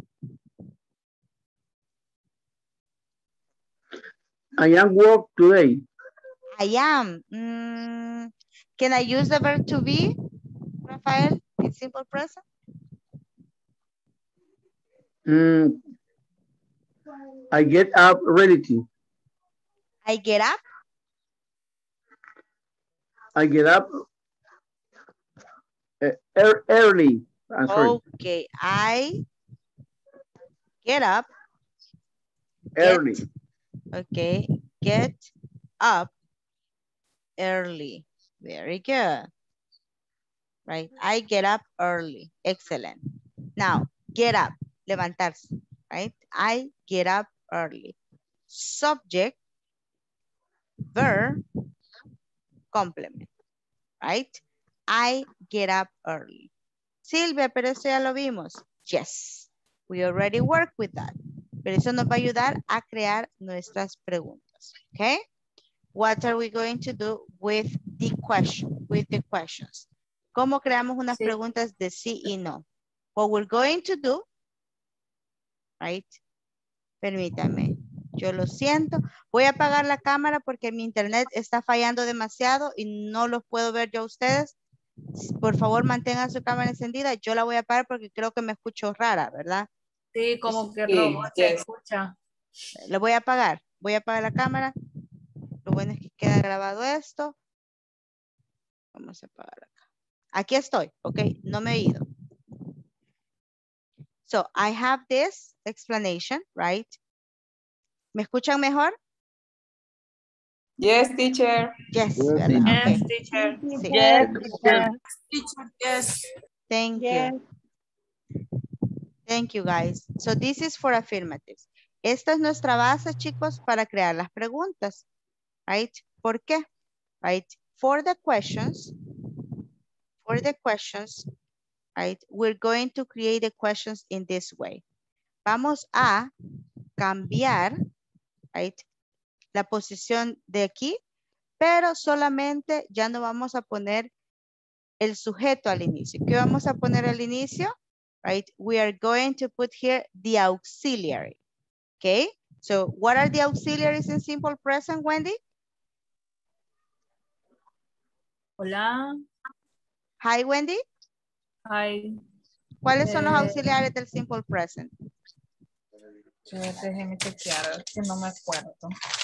S6: I am work today.
S1: I am. Mm, can I use the verb to be, Rafael, in simple present?
S6: Mm, I get up relative.
S1: I get up.
S6: I get up uh, ear- early. I'm sorry.
S1: Okay, I get up. Get,
S6: Early.
S1: okay, get up early. Very good. Right, I get up early. Excellent. Now, get up, levantarse, right? I get up early. Subject, verb, complement, right? I get up early. Silvia, pero eso ya lo vimos. Yes, we already work with that. Pero eso nos va a ayudar a crear nuestras preguntas, okay? What are we going to do with the question, with the questions? ¿Cómo creamos unas
S5: Sí.
S1: preguntas de sí y no? What we're going to do, right? Permítame, yo lo siento. Voy a apagar la cámara porque mi internet está fallando demasiado y no los puedo ver yo a ustedes. Por favor, mantengan su cámara encendida. Yo la voy a apagar porque creo que me escucho rara, ¿verdad?
S5: Sí, como que
S2: Sí,
S5: robot se
S2: yes.
S5: escucha.
S1: La voy a apagar. Voy a apagar la cámara. Lo bueno es que queda grabado esto. Vamos a apagar acá. Aquí estoy, ok. No me he ido. So, I have this explanation, right? ¿Me escuchan mejor?
S2: Yes, teacher.
S1: Yes,
S20: Yes,
S1: ¿verdad?
S20: teacher.
S1: Okay.
S5: Yes, teacher.
S1: Sí.
S3: Yes,
S5: Yes, teacher, yes.
S1: Thank
S7: Yes.
S1: you. Thank you, guys. So, this is for affirmatives. Esta es nuestra base, chicos, para crear las preguntas, right? ¿Por qué? Right? For the questions, for the questions, right? We're going to create the questions in this way. Vamos a cambiar, right? La posición de aquí, pero solamente ya no vamos a poner el sujeto al inicio. ¿Qué vamos a poner al inicio? Right? We are going to put here the auxiliary. Okay? So, what are the auxiliaries in simple present, Wendy?
S5: Hola.
S1: Hi, Wendy.
S5: Hi.
S1: ¿Cuáles son los
S5: Eh,
S1: auxiliares del simple present?
S5: Eh, Déjeme chequear, que no me acuerdo.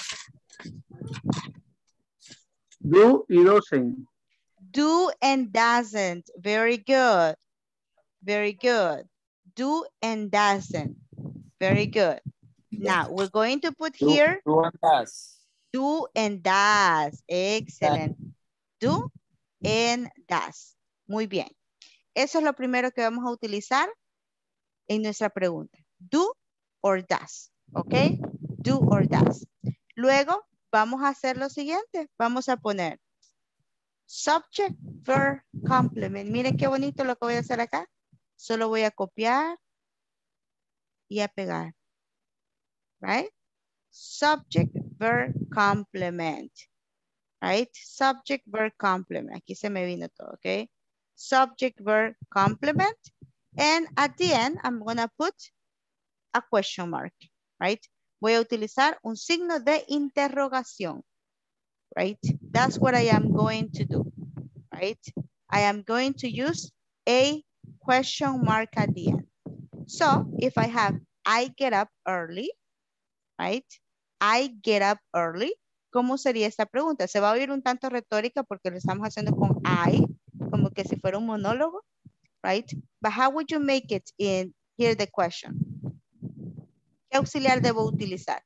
S6: Do y doesn't.
S1: Do and doesn't. Very good. Very good. Do and doesn't. Very good. Now, we're going to put
S18: Do,
S1: here
S18: do and does.
S1: do and does. Excellent. Do and does. Muy bien. Eso es lo primero que vamos a utilizar en nuestra pregunta. Do or does. ¿Ok? Do or does. Luego, vamos a hacer lo siguiente. Vamos a poner subject, verb, complement. Miren qué bonito lo que voy a hacer acá. Solo voy a copiar y a pegar. Right? Subject, verb, complement. Right? Subject, verb, complement. Aquí se me vino todo, ¿ok? Subject, verb, complement. And at the end, I'm going to put a question mark. Right? Voy a utilizar un signo de interrogación. Right? That's what I am going to do. Right? I am going to use a question mark at the end. So, if I have, I get up early, right? I get up early. ¿Cómo sería esta pregunta? Se va a oír un tanto retórica porque lo estamos haciendo con I, como que si fuera un monólogo, right? But how would you make it in, Here the question. ¿Qué auxiliar debo utilizar?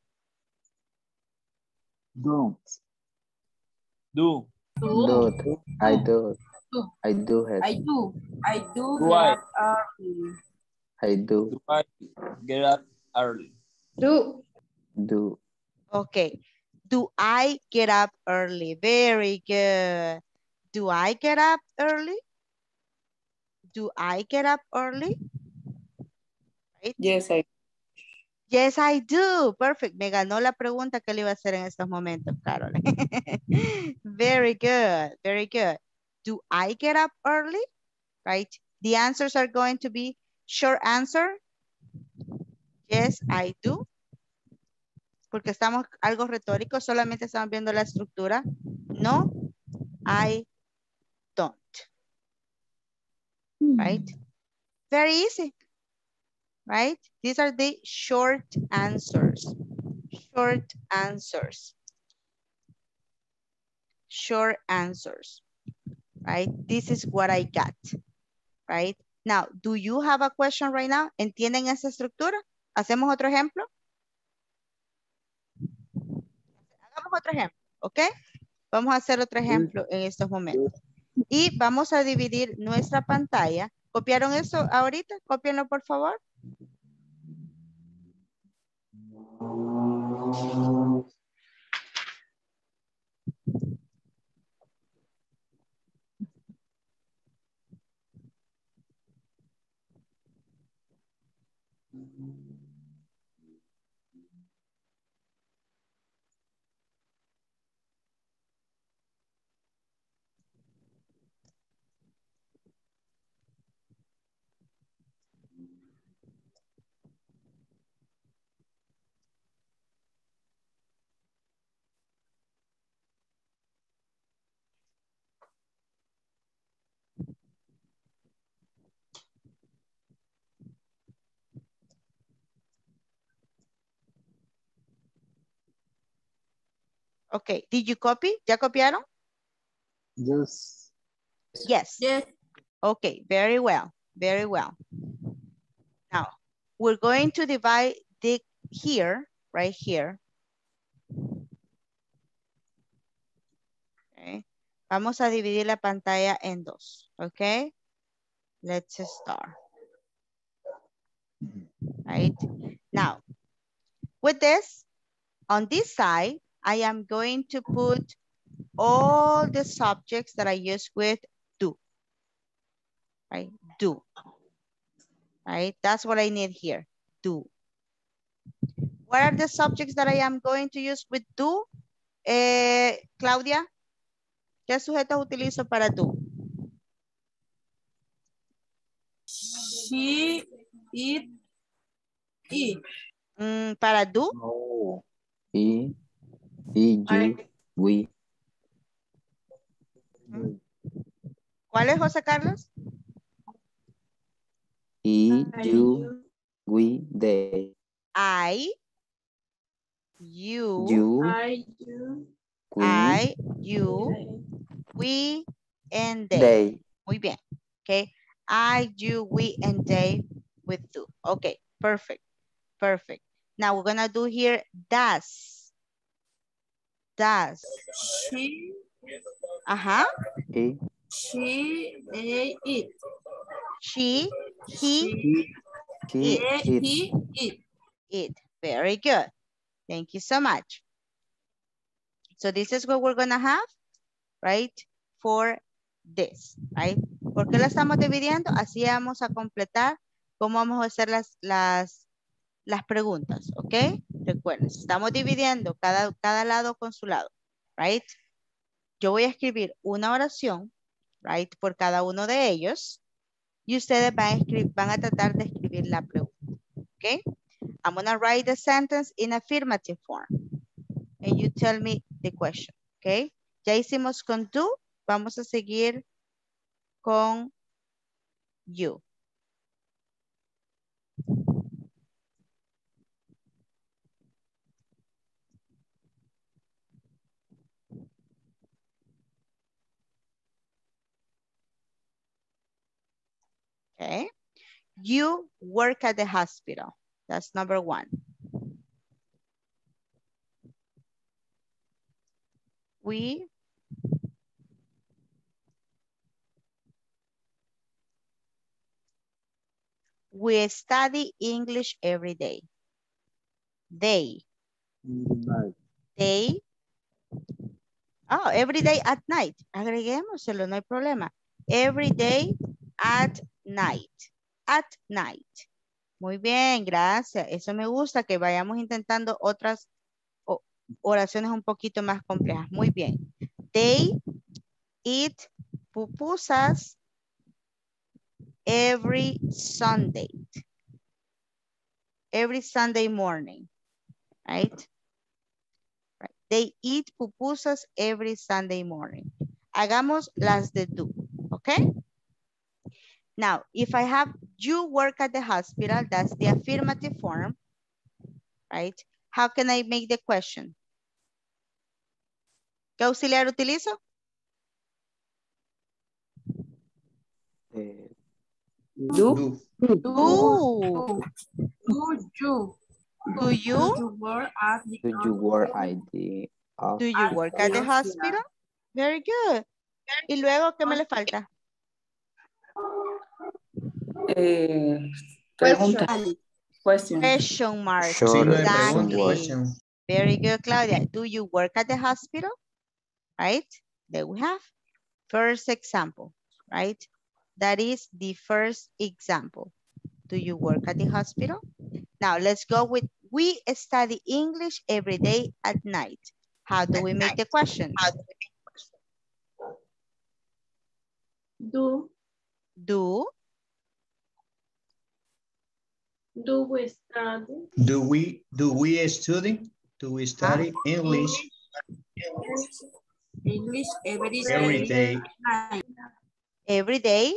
S20: Don't.
S18: Do.
S19: Do. I do. I do it.
S16: I do. I do
S18: Do
S16: get
S18: I?
S16: up early.
S19: I do.
S18: Do I get up early?
S13: Do.
S19: Do.
S1: Okay. Do I get up early? Very good. Do I get up early? Do I get up early? Right?
S2: Yes, I
S1: Yes, I do. Perfect. Me ganó la pregunta que le iba a hacer en estos momentos, Carol. Very good. Very good. Do I get up early? Right? The answers are going to be short answer. Yes, I do. Porque estamos algo retórico, solamente estamos viendo la estructura. No, I don't. Right? Very easy. Right? These are the short answers. Short answers. Short answers. Right? This is what I got. Right? Now, do you have a question right now? ¿Entienden esa estructura? ¿Hacemos otro ejemplo? Hagamos otro ejemplo, ¿ok? Vamos a hacer otro ejemplo en estos momentos. Y vamos a dividir nuestra pantalla. ¿Copiaron eso ahorita? Cópienlo, por favor. Ok, did you copy? ¿Ya copiaron?
S20: Yes.
S1: Yes.
S16: Yes.
S1: Okay, very well, very well. Now, we're going to divide the here, right here. Okay. Vamos a dividir la pantalla en dos, okay? Let's start. Right? Now, with this, on this side, I am going to put all the subjects that I use with do. Right? Do. Right? That's what I need here. Do. What are the subjects that I am going to use with do? Eh, Claudia, ¿qué sujetos utilizo para do?
S16: She, it, it.
S1: Mm, para do.
S19: No. He, he, you, we.
S1: ¿Cuál es, José Carlos?
S19: He, you, we, they.
S1: I, you,
S19: You,
S11: I, you,
S19: we,
S1: I, you, we, and they.
S19: they.
S1: Muy bien. Okay. I, you, we, and they with do. Okay. Perfect. Perfect. Now we're going to do here does. Does.
S16: She,
S1: Uh-huh.
S19: He,
S16: she, they, it.
S1: She, he,
S19: he,
S16: He,
S19: it.
S16: he, it.
S1: it. Very good. Thank you so much. So this is what we're going to have, right? For this, right? ¿Por qué lo estamos dividiendo? Así vamos a completar cómo vamos a hacer las, las, las preguntas, ¿ok? Recuerden, estamos dividiendo cada, cada lado con su lado, right? Yo voy a escribir una oración, right? Por cada uno de ellos. Y ustedes van a, escribir, van a tratar de escribir la pregunta, ¿ok? I'm going to write the sentence in affirmative form. And you tell me the question, ¿ok? Ya hicimos con do, vamos a seguir con you. Okay. You work at the hospital. That's number one. We We study English every day. They. They. Oh, every day at night. Agreguémoselo, no hay problema. Every day at night. At night. Muy bien, gracias. Eso me gusta, que vayamos intentando otras oraciones un poquito más complejas. Muy bien. They eat pupusas every Sunday. Every Sunday morning, right? Right. They eat pupusas every Sunday morning. Hagamos las de do, okay? Now, if I have you work at the hospital, that's the affirmative form, right? How can I make the question? ¿Qué auxiliar utilizo?
S2: Do.
S1: Do. Do.
S16: Do you?
S1: Do you?
S16: Do you work at the
S19: Do you work at the
S1: Do you work at the hospital? Very good. Y luego, ¿qué me le falta?
S2: Eh, pregunta. Question.
S1: Question mark.
S10: Signo de pregunta,
S1: Exactly.
S10: question.
S1: Very good, Claudia. Do you work at the hospital? Right? There we have first example, right? That is the first example. Do you work at the hospital? Now let's go with, we study English every day at night. How do we make the question?
S11: Do.
S1: Do.
S11: Do we study?
S10: Do we do we study? Do we study English
S16: English every day.
S10: every day?
S1: Every day?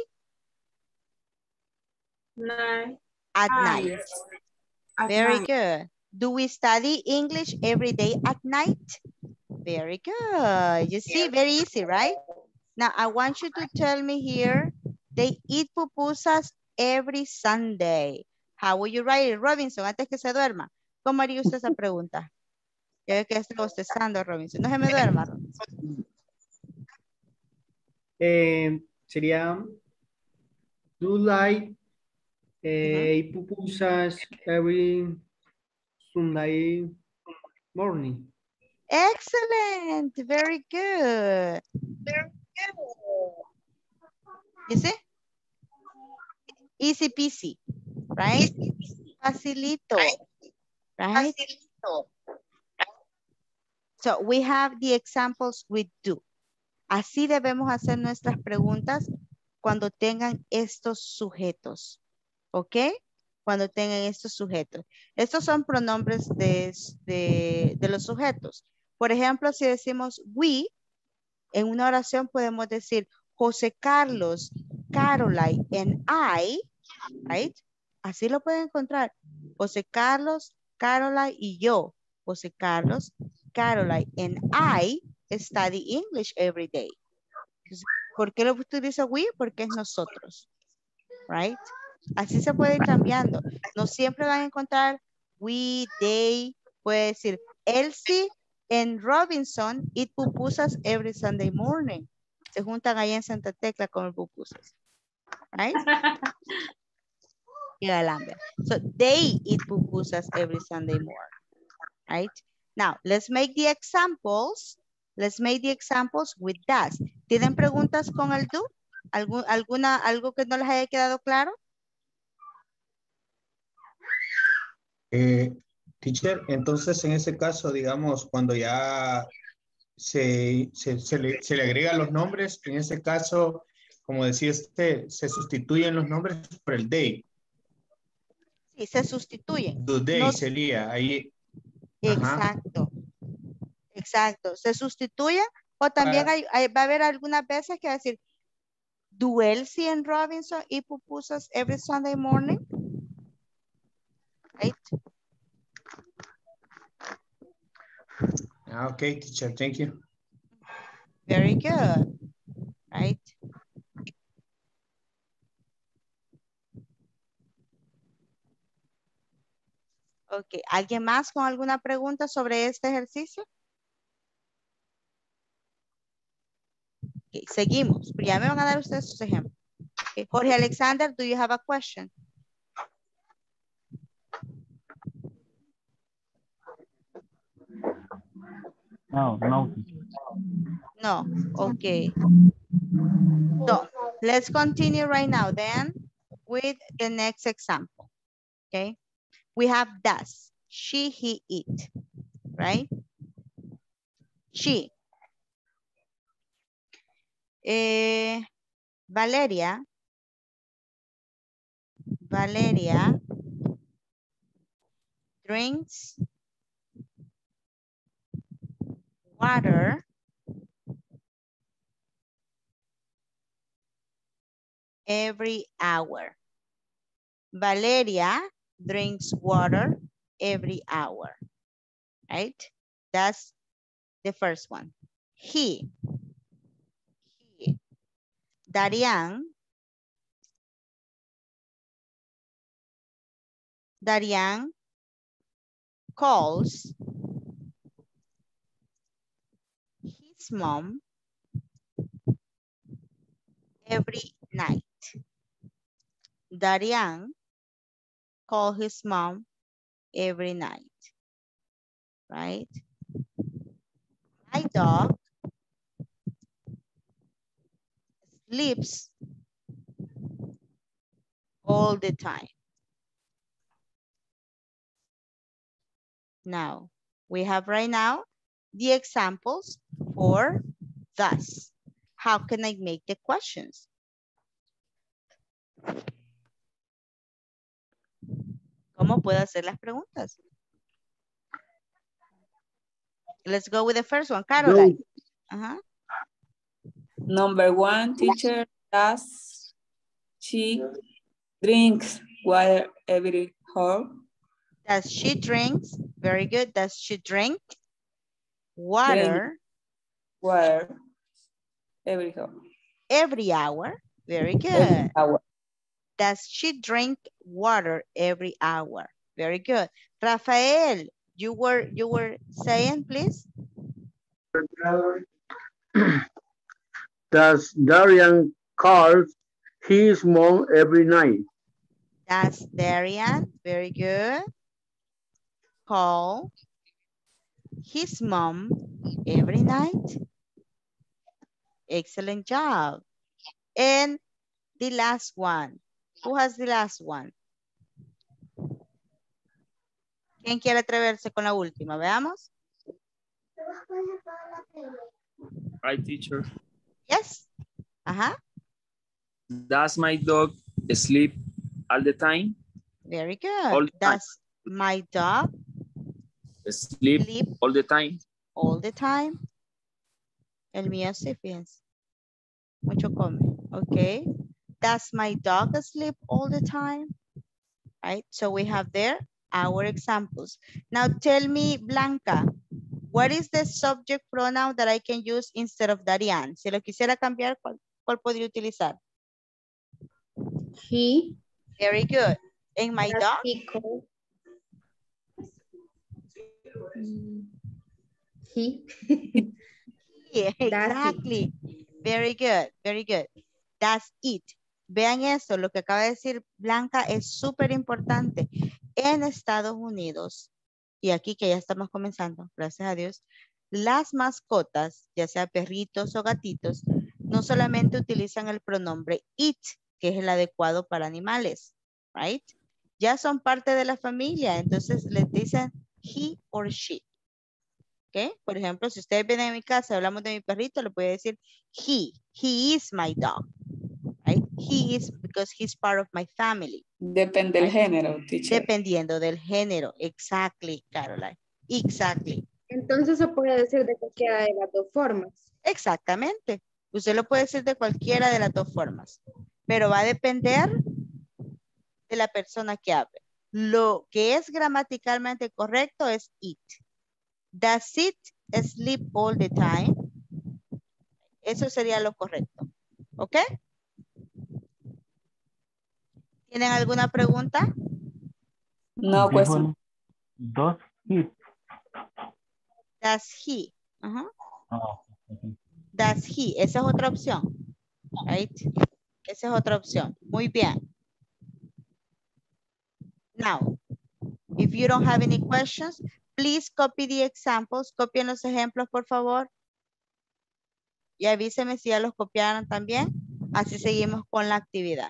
S11: Night.
S1: At
S16: Night.
S1: night.
S16: At
S1: Very
S16: night.
S1: good. Do we study English every day at night? Very good. You see, very easy, right? Now, I want you to tell me here, they eat pupusas every Sunday. How will you write it, Robinson, antes que se duerma? ¿Cómo haría usted esa pregunta? Ya ve que está bostezando, Robinson. No se me duerma, Robinson.
S17: Eh, sería, do like eh, eat pupusas every Sunday morning.
S1: Excellent. Very good. Very good. You see? Easy peasy, right? Facilito, right? So we have the examples with do. Así debemos hacer nuestras preguntas cuando tengan estos sujetos, ¿ok? Cuando tengan estos sujetos. Estos son pronombres de, de, de los sujetos. Por ejemplo, si decimos we, en una oración podemos decir José Carlos, Caroline, and I, right? Así lo pueden encontrar. José Carlos, Caroline y yo. José Carlos, Caroline, and I study English every day. ¿Por qué lo utiliza we? Porque es nosotros, right? Así se puede ir cambiando. No siempre van a encontrar we, they, puede decir Elsie and Robinson eat pupusas every Sunday morning. Se juntan ahí en Santa Tecla con pupusas, right? Y Alhambra. So they eat pupusas every Sunday morning, right? Now, let's make the examples. Let's make the examples with that. ¿Tienen preguntas con el do? ¿Algún, alguna, algo que no les haya quedado claro?
S10: Eh, teacher, entonces en ese caso, digamos, cuando ya se, se, se, le, se le agregan los nombres, en ese caso, como decía este, se sustituyen los nombres por el they.
S1: Sí, se sustituyen.
S10: Do they
S1: No,
S10: sería ahí.
S1: exacto. Ajá. Exacto. Se sustituyen o también hay, hay, va a haber algunas veces que va a decir do Elsie and Robinson eat pupusas every Sunday morning? Right?
S10: Ah, okay, teacher, thank you.
S1: Very good. Right? Ok, ¿alguien más con alguna pregunta sobre este ejercicio? Okay, seguimos. Ya me van a dar ustedes sus ejemplos. Okay, Jorge Alexander, do you have a question?
S4: No, no.
S1: No, okay. So, let's continue right now then with the next example, okay? We have does, she, he, it, right? She. Eh, Valeria, Valeria drinks water every hour. Valeria drinks water every hour, right? That's the first one. He, he. Darian, Darian calls his mom every night. Darian calls his mom every night, right? My dog sleeps all the time. Now, we have right now the examples for thus. How can I make the questions? ¿Cómo puedo hacer las preguntas? Let's go with the first one. Caroline. Uh-huh.
S2: Number one, teacher, does she drinks water every hour?
S1: Does she drinks? Very good. Does she drink water?
S2: Drink water every hour.
S1: Every hour. Very good.
S2: Every hour.
S1: Does she drink water every hour? Very good. Rafael, you were you were saying, please?
S6: Does Darian call his mom every night?
S1: Does Darian, very good, call his mom every night? Excellent job. And the last one. Who has the last one? ¿Quién quiere atreverse con la última? Veamos.
S18: Hi, teacher.
S1: Yes. Uh-huh.
S18: Does my dog sleep all the time?
S1: Very
S18: All
S1: good.
S18: the time.
S1: Does my dog
S18: Sleep,
S1: sleep
S18: all the time?
S1: all the time? El mío sí, fíjense. Mucho come. Okay. Does my dog sleep all the time? Right. So we have there our examples. Now tell me, Blanca, what is the subject pronoun that I can use instead of Darian? Si lo quisiera cambiar, ¿cuál, cuál podría utilizar?
S13: He.
S1: Very good. And my
S13: Does
S1: dog?
S13: He call? Mm, He.
S1: Yeah, exactly. Very good, very good. That's it. Vean eso, lo que acaba de decir Blanca es súper importante. En Estados Unidos, y aquí que ya estamos comenzando, gracias a Dios, las mascotas, ya sea perritos o gatitos, no solamente utilizan el pronombre it, que es el adecuado para animales, right? Ya son parte de la familia, entonces les dicen he or she. ¿Ok? Por ejemplo, si ustedes vienen a mi casa y hablamos de mi perrito, le puedo decir he. He is my dog. Right? He is because he's part of my family.
S2: Depende del
S1: right?
S2: género, teacher.
S1: Dependiendo del género. Exactly, Caroline. Exactly.
S13: Entonces se puede decir de cualquiera de las dos formas.
S1: Exactamente. Usted lo puede decir de cualquiera de las dos formas. Pero va a depender de la persona que hable. Lo que es gramaticalmente correcto es it. Does it sleep all the time? Eso sería lo correcto. ¿Ok? ¿Tienen alguna pregunta?
S2: No,
S4: Dijo
S2: question.
S4: Does he?
S1: Does he. Ajá.
S4: Oh, okay.
S1: Does he. Esa es otra opción. Right? Esa es otra opción. Muy bien. Now, if you don't have any questions, please copy the examples. Copien los ejemplos, por favor. Y avíseme si ya los copiaron también. Así seguimos con la actividad.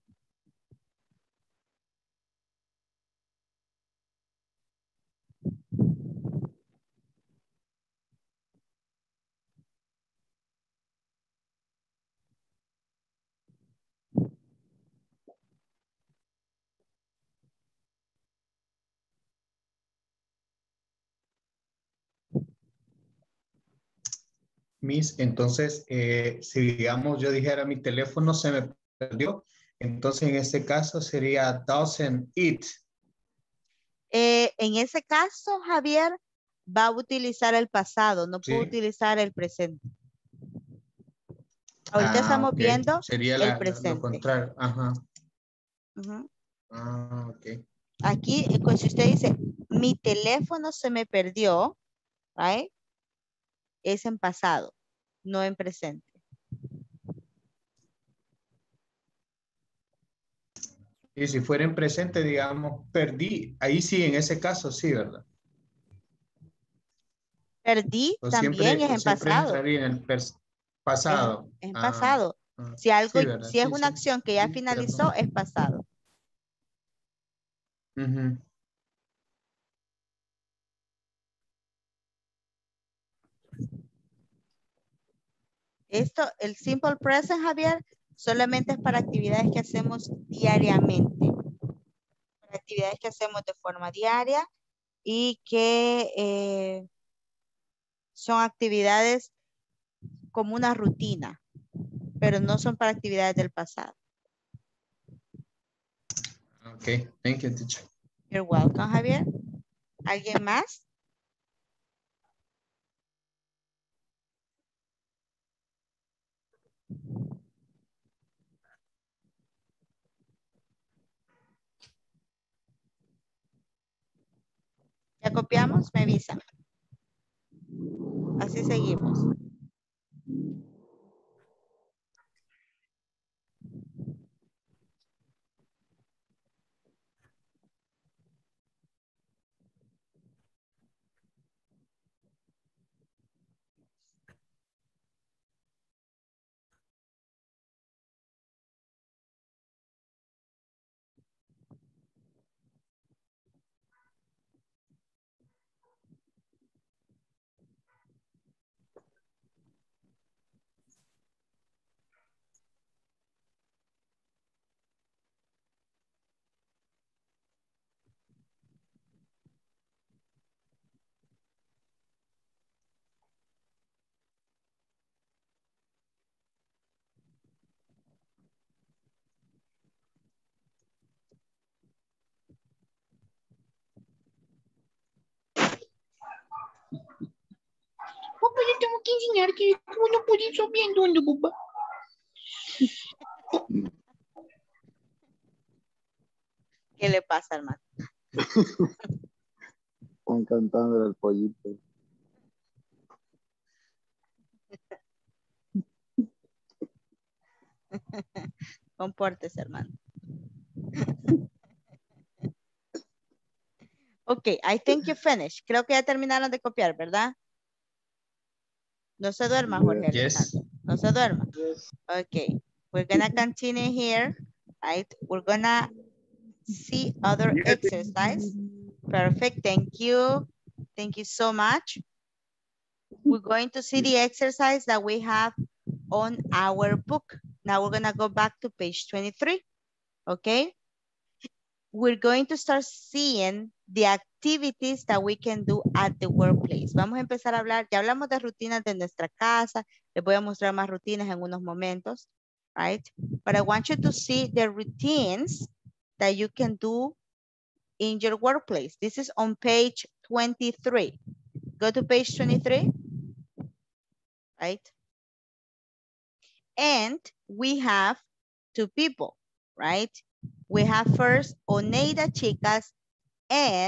S10: Miss, entonces, eh, si digamos yo dijera mi teléfono se me perdió, entonces en este caso sería doesn't it.
S1: Eh, en ese caso, Javier va a utilizar el pasado, no puede
S10: Sí.
S1: utilizar el presente. Ahorita
S10: Ah,
S1: estamos
S10: ok.
S1: viendo
S10: Sería
S1: el
S10: la- la-
S1: presente.
S10: lo contrario. Ajá.
S1: Ujú.
S10: Ah, ok.
S1: Aquí, eh, pues, si usted dice, mi teléfono se me perdió, right? Es en pasado, no en presente.
S10: Y si fuera en presente, digamos, perdí, ahí sí, en ese caso sí, ¿verdad?
S1: Perdí
S10: O
S1: también
S10: siempre,
S1: es
S10: o
S1: en
S10: siempre
S1: pasado.
S10: entraría en el pers-
S1: Es,
S10: pasado.
S1: es en
S10: Ah,
S1: pasado.
S10: ah,
S1: Si algo,
S10: sí, ¿verdad?
S1: si es
S10: Sí,
S1: una
S10: sí.
S1: acción que ya
S10: Sí,
S1: finalizó,
S10: perdón.
S1: es pasado.
S10: Ujú.
S1: Esto, el simple present, Javier, solamente es para actividades que hacemos diariamente. Para actividades que hacemos de forma diaria y que eh, son actividades como una rutina, pero no son para actividades del pasado.
S10: Ok, thank you, teacher.
S1: You're welcome, Javier. ¿Alguien más? ¿Ya copiamos? Me avisan. Así seguimos.
S21: Papá, yo tengo que enseñar que cómo no puedo ir subiendo, ¿no, papá?
S1: ¿Qué le pasa, hermano?
S20: Están cantando el pollito.
S1: Compórtese, hermano. Ok, I think you finished. Creo que ya terminaron de copiar, ¿verdad? No se duerma, Jorge
S10: Yes.
S1: Alejandro. No se duerma. Okay, we're gonna continue here, right? We're gonna see other exercise. Perfect, thank you. Thank you so much. We're going to see the exercise that we have on our book. Now we're gonna go back to page twenty-three, okay? We're going to start seeing the activities that we can do at the workplace. Vamos a empezar a hablar, ya hablamos de rutinas de nuestra casa, les voy a mostrar más rutinas en unos momentos, right? But I want you to see the routines that you can do in your workplace. This is on page twenty-three. Go to page twenty-three, right? And we have two people, right? We have first Oneida Chicas and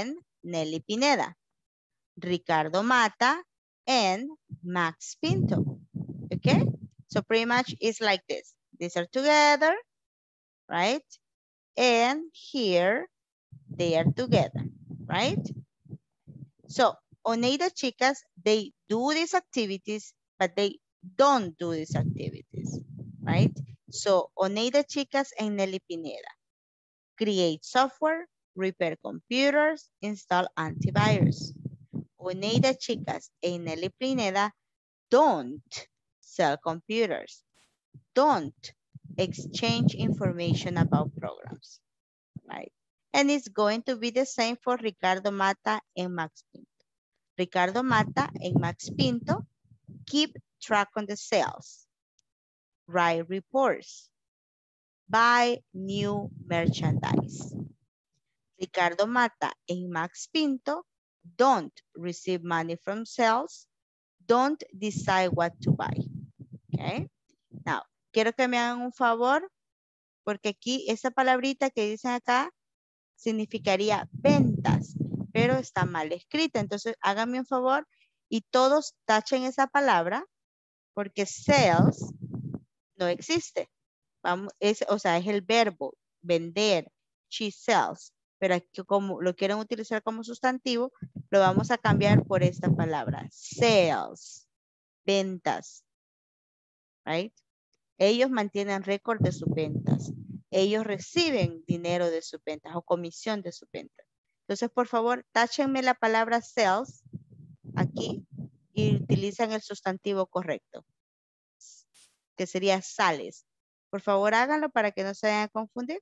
S1: Nelly Pineda. Ricardo Mata and Max Pinto. Okay? So pretty much it's like this. These are together, right? And here they are together, right? So Oneida Chicas, they do these activities, but they don't do these activities, right? So Oneida Chicas and Nelly Pineda. Create software, repair computers, install antivirus. Oneida Chicas and Nelly Pineda don't sell computers, don't exchange information about programs, right? And it's going to be the same for Ricardo Mata and Max Pinto. Ricardo Mata and Max Pinto keep track on the sales, write reports, buy new merchandise. Ricardo Mata and Max Pinto don't receive money from sales, don't decide what to buy. Okay. Now, quiero que me hagan un favor, porque aquí esa palabrita que dicen acá significaría ventas, pero está mal escrita. Entonces, háganme un favor y todos tachen esa palabra, porque sales no existe. Vamos, es, o sea, es el verbo vender, she sells, pero aquí como lo quieren utilizar como sustantivo, lo vamos a cambiar por esta palabra, sales, ventas, right? Ellos mantienen récord de sus ventas. Ellos reciben dinero de sus ventas o comisión de sus ventas. Entonces, por favor, táchenme la palabra sales aquí y utilizan el sustantivo correcto, que sería sales. Por favor, háganlo para que no se vayan a confundir.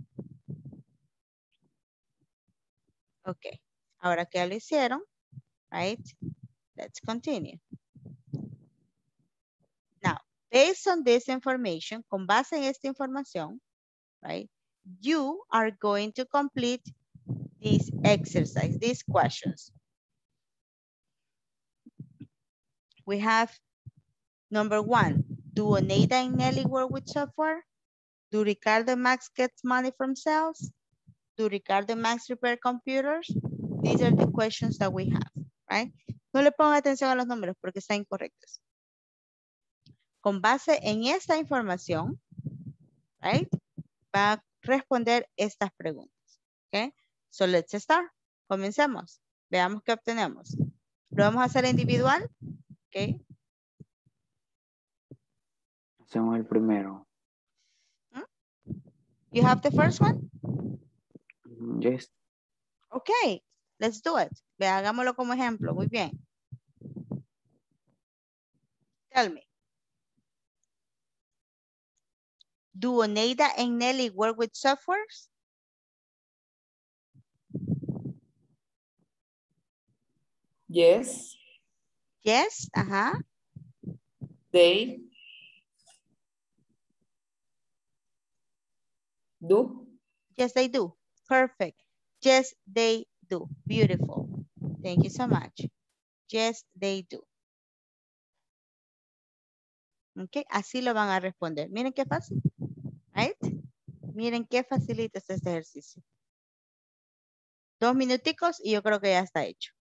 S1: Ok. Ahora que ya lo hicieron, right? Let's continue. Now, based on this information, con base en esta información, right? You are going to complete this exercise, these questions. We have number one, do Oneida and Nelly work with software? Do Ricardo and Max get money from sales? Do Ricardo and Max repair computers? These are the questions that we have, right? No le pongan atención a los números porque están incorrectos. Con base en esta información, right, va a responder estas preguntas, okay? So let's start. Comencemos. Veamos qué obtenemos. Lo vamos a hacer individual, okay?
S19: Hacemos el primero.
S1: You have the first one?
S19: Yes.
S1: Okay, let's do it. Ve, hagámoslo como ejemplo. Muy bien. Tell me. Do Oneida and Nelly work with softwares?
S2: Yes.
S1: Yes, uh-huh.
S2: They do.
S1: Yes, they do. Perfect. Yes, they do. Beautiful. Thank you so much. Yes, they do. Ok, así lo van a responder. Miren qué fácil. Right? Miren qué facilito es este ejercicio. Dos minuticos y yo creo que ya está hecho.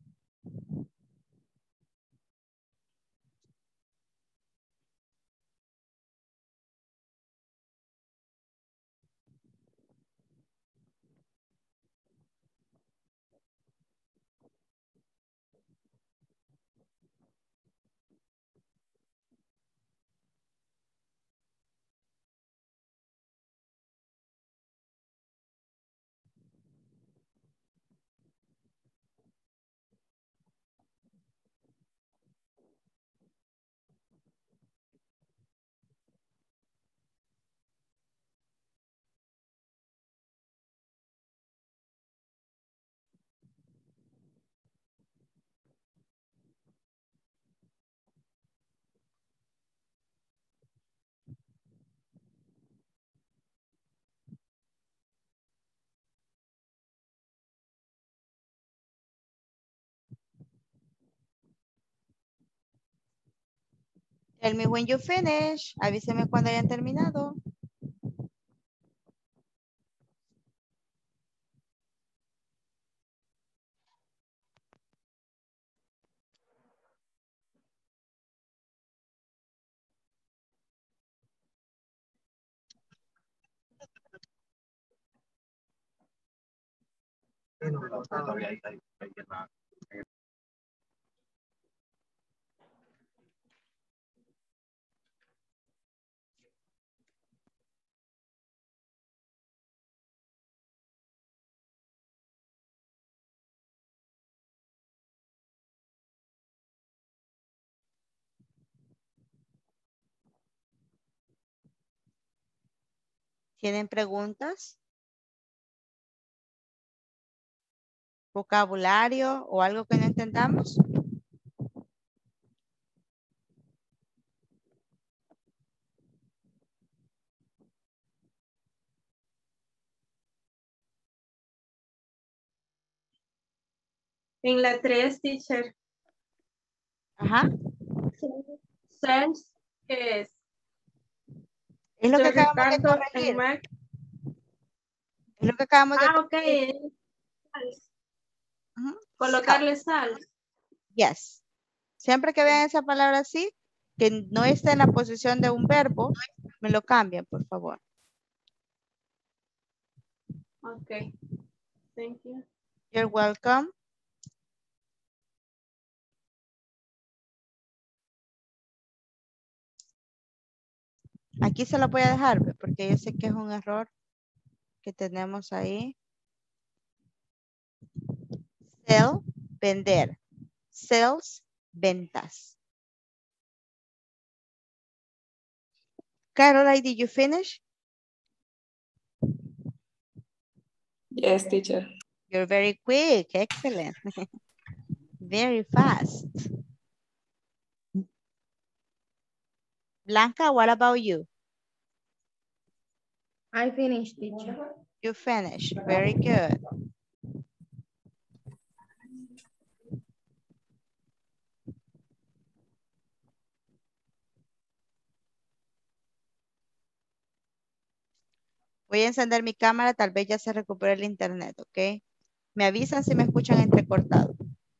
S1: Tell me when you finish. Avíseme cuando hayan terminado. ¿Tienen preguntas? ¿Vocabulario o algo que no entendamos?
S11: En la tres, teacher.
S1: Ajá.
S11: Sense, ¿qué es?
S1: Es lo
S11: Yo
S1: que acabamos de
S11: Ricardo
S1: corregir.
S11: en Mac.
S1: Es lo que acabamos de
S11: Ah, ok.
S1: corregir.
S11: Ujú. Colocarle sal.
S1: Yes. Siempre que vean esa palabra así, que no está en la posición de un verbo, me lo cambian, por favor.
S11: Ok. Thank you.
S1: You're welcome. Aquí se lo voy a dejar, ¿ve? Porque yo sé que es un error que tenemos ahí. Sell, vender. Sales, ventas. Caroline, did you finish?
S2: Yes, teacher.
S1: You're very quick. Excellent. Very fast. Blanca, what about you?
S13: I finished, teacher.
S1: You finished. Very good. Voy a encender mi cámara, tal vez ya se recupere el internet, ¿ok? Me avisan si me escuchan entrecortado.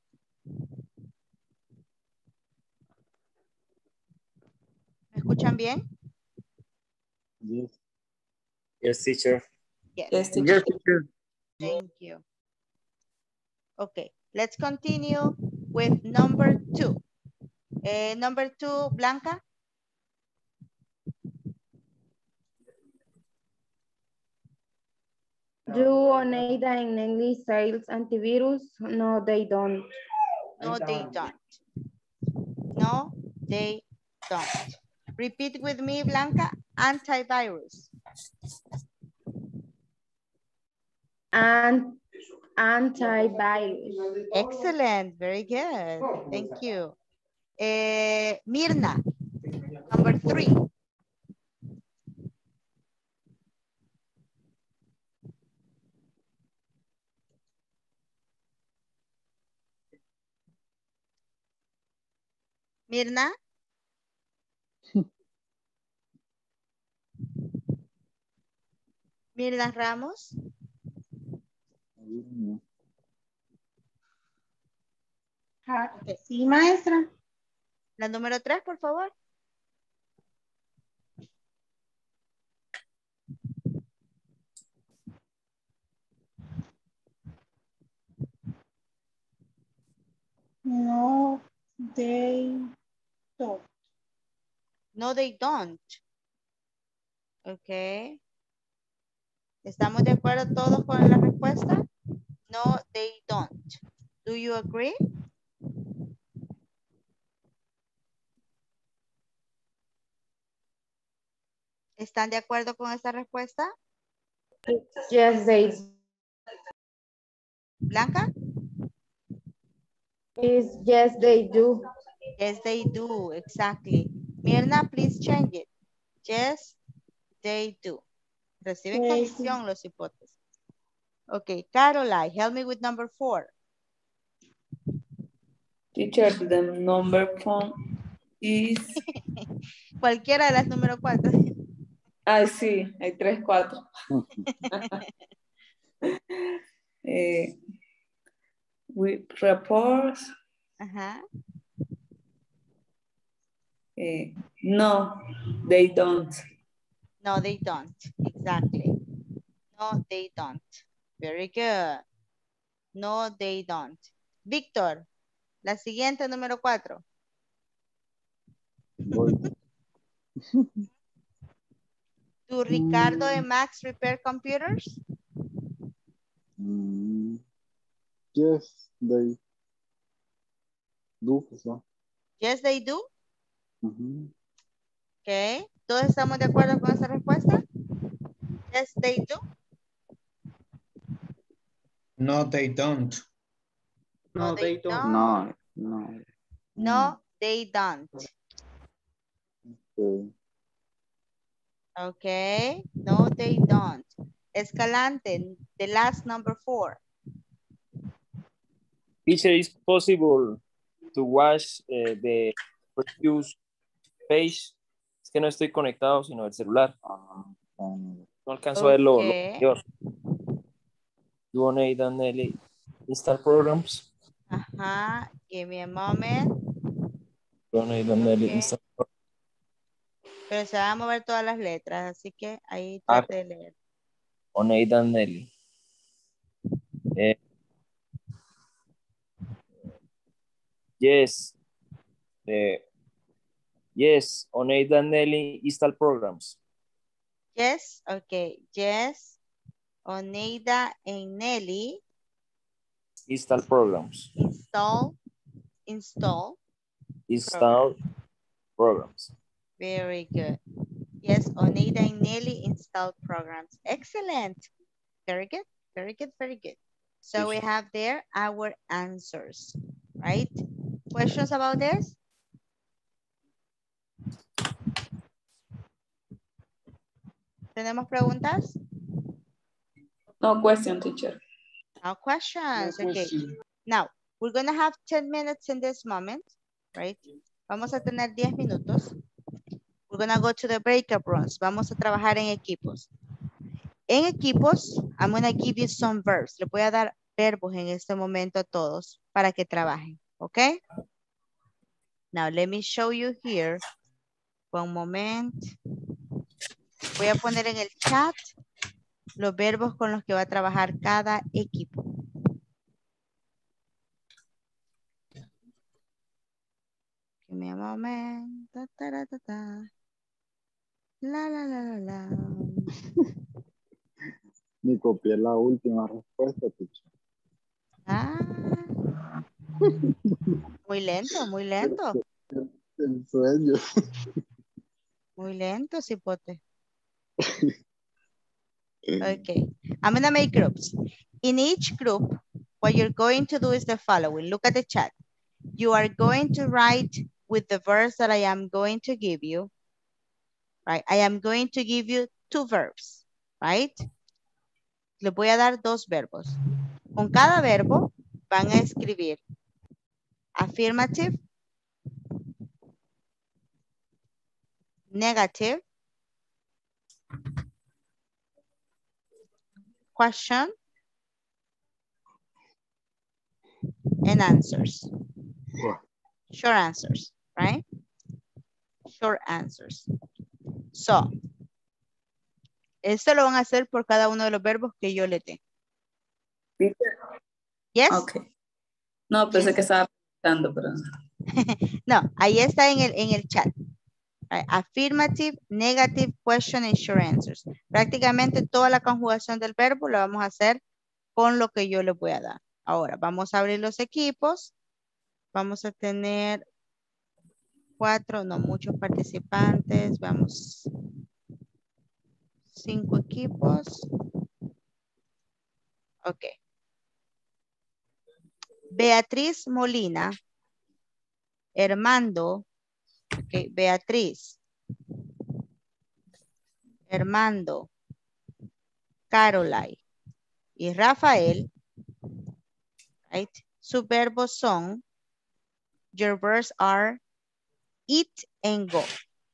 S1: ¿Me escuchan bien?
S20: Yes.
S18: Yes, teacher.
S1: Yes.
S2: Yes, teacher.
S6: Yes, teacher.
S1: Thank you. Okay, let's continue with number two. Eh, number two, Blanca.
S13: Do Oneida and Nelly sales antivirus? No, they don't.
S1: No, they don't. No, they don't. Repeat with me, Blanca. Antivirus.
S13: And antivirus.
S1: Excellent. Very good. Thank you. Eh, Mirna, number three. Mirna. Mirna Ramos.
S9: Okay. Sí, maestra.
S1: La número tres, por favor.
S9: No, they don't.
S1: No, they don't. Ok. ¿Estamos de acuerdo todos con la respuesta? No, they don't. Do you agree? ¿Están de acuerdo con esta respuesta?
S13: Yes, they.
S1: Blanca?
S13: Is yes, they do.
S1: Yes, they do. Exactly. Mirna, please change it. Yes, they do. Reciben
S9: Yes.
S1: comisión los hipótesis. Ok, Caroline, help me with number four.
S2: Teacher, the number phone is...
S1: Cualquiera de las número cuatro.
S2: Ah, sí, hay tres, cuatro. eh, with reports.
S1: Ajá.
S2: Eh, no, they don't.
S1: No, they don't. Exactly. No, they don't. Very good. No, they don't. Víctor, la siguiente, número cuatro. Do Ricardo and Max repair computers?
S20: Mm, yes, they do. So.
S1: Yes, they do.
S20: Mhm.
S1: Ok. ¿Todos estamos de acuerdo con esa respuesta? Yes, they do.
S10: No, they don't.
S1: No,
S17: No,
S1: they
S17: they don't.
S1: don't.
S19: No, no.
S1: No, they don't.
S20: Okay.
S1: Okay. No, they don't. Escalante, the last number four.
S18: Teacher, is possible to watch eh, the previous page. Es que no estoy conectado, sino el celular. No alcanzo a ver lo, lo
S1: Okay.
S18: anterior. Do Nathan Nelly install programs?
S1: Ajá. Give me a moment.
S18: Do Nathan Nelly
S1: Okay.
S18: install programs?
S1: Pero se van a mover todas las letras, así que ahí
S18: Ah,
S1: trate de leer.
S18: O Nathan Nelly. Eh, yes. Eh, yes. On Nathan Nelly install programs.
S1: Yes, okay. Yes. Oneida and Nelly
S18: Install programs.
S1: install, install.
S18: Install programs.
S1: Very good. Yes, Oneida and Nelly install programs. Excellent. Very good, very good, very good. So we have there our answers, right? Questions about this? ¿Tenemos preguntas?
S2: No question, teacher.
S1: No questions,
S2: No
S1: okay.
S2: question.
S1: Now, we're gonna have ten minutes in this moment, right? Vamos a tener diez minutos. We're gonna go to the breakout rooms. Vamos a trabajar en equipos. En equipos, I'm gonna give you some verbs. Le voy a dar verbos en este momento a todos para que trabajen, ¿ok? Now, let me show you here. One moment. Voy a poner en el chat los verbos con los que va a trabajar cada equipo. Give me a moment. Ta, ta, ta, ta, ta. La, la, la, la, la.
S20: Ni copié la última respuesta, teacher.
S1: Ah. Muy lento, muy lento.
S20: El, el sueño.
S1: Muy lento, cipote. Okay, I'm gonna make groups. In each group, what you're going to do is the following. Look at the chat. You are going to write with the verbs that I am going to give you, right? I am going to give you two verbs, right? Les voy a dar dos verbos. Con cada verbo van a escribir affirmative, negative, question, and answers. Short answers, right? Short answers. So, esto lo van a hacer por cada uno de los verbos que yo le dé. Yes?
S2: Okay. No, pensé
S1: Yes.
S2: que estaba preguntando, pero...
S1: No, ahí está en el, en el chat. Right. Affirmative, negative, question, and short answers. Prácticamente toda la conjugación del verbo la vamos a hacer con lo que yo les voy a dar. Ahora, vamos a abrir los equipos. Vamos a tener cuatro, no muchos participantes. Vamos. Cinco equipos. Ok. Beatriz Molina. Hermando. Ok, Beatriz. Armando. Caroline. Y Rafael. Right? Sus verbos son. Your verbs are eat and go.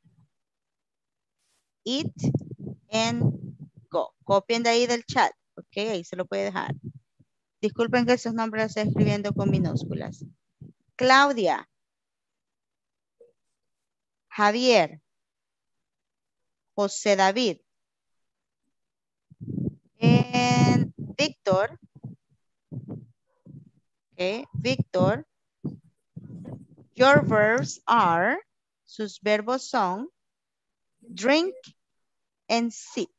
S1: Eat and go. Copien de ahí del chat. Ok, ahí se lo puede dejar. Disculpen que esos nombres los estoy escribiendo con minúsculas. Claudia. Javier. José David. And Víctor. Okay, Víctor. Your verbs are, sus verbos son, drink and sit.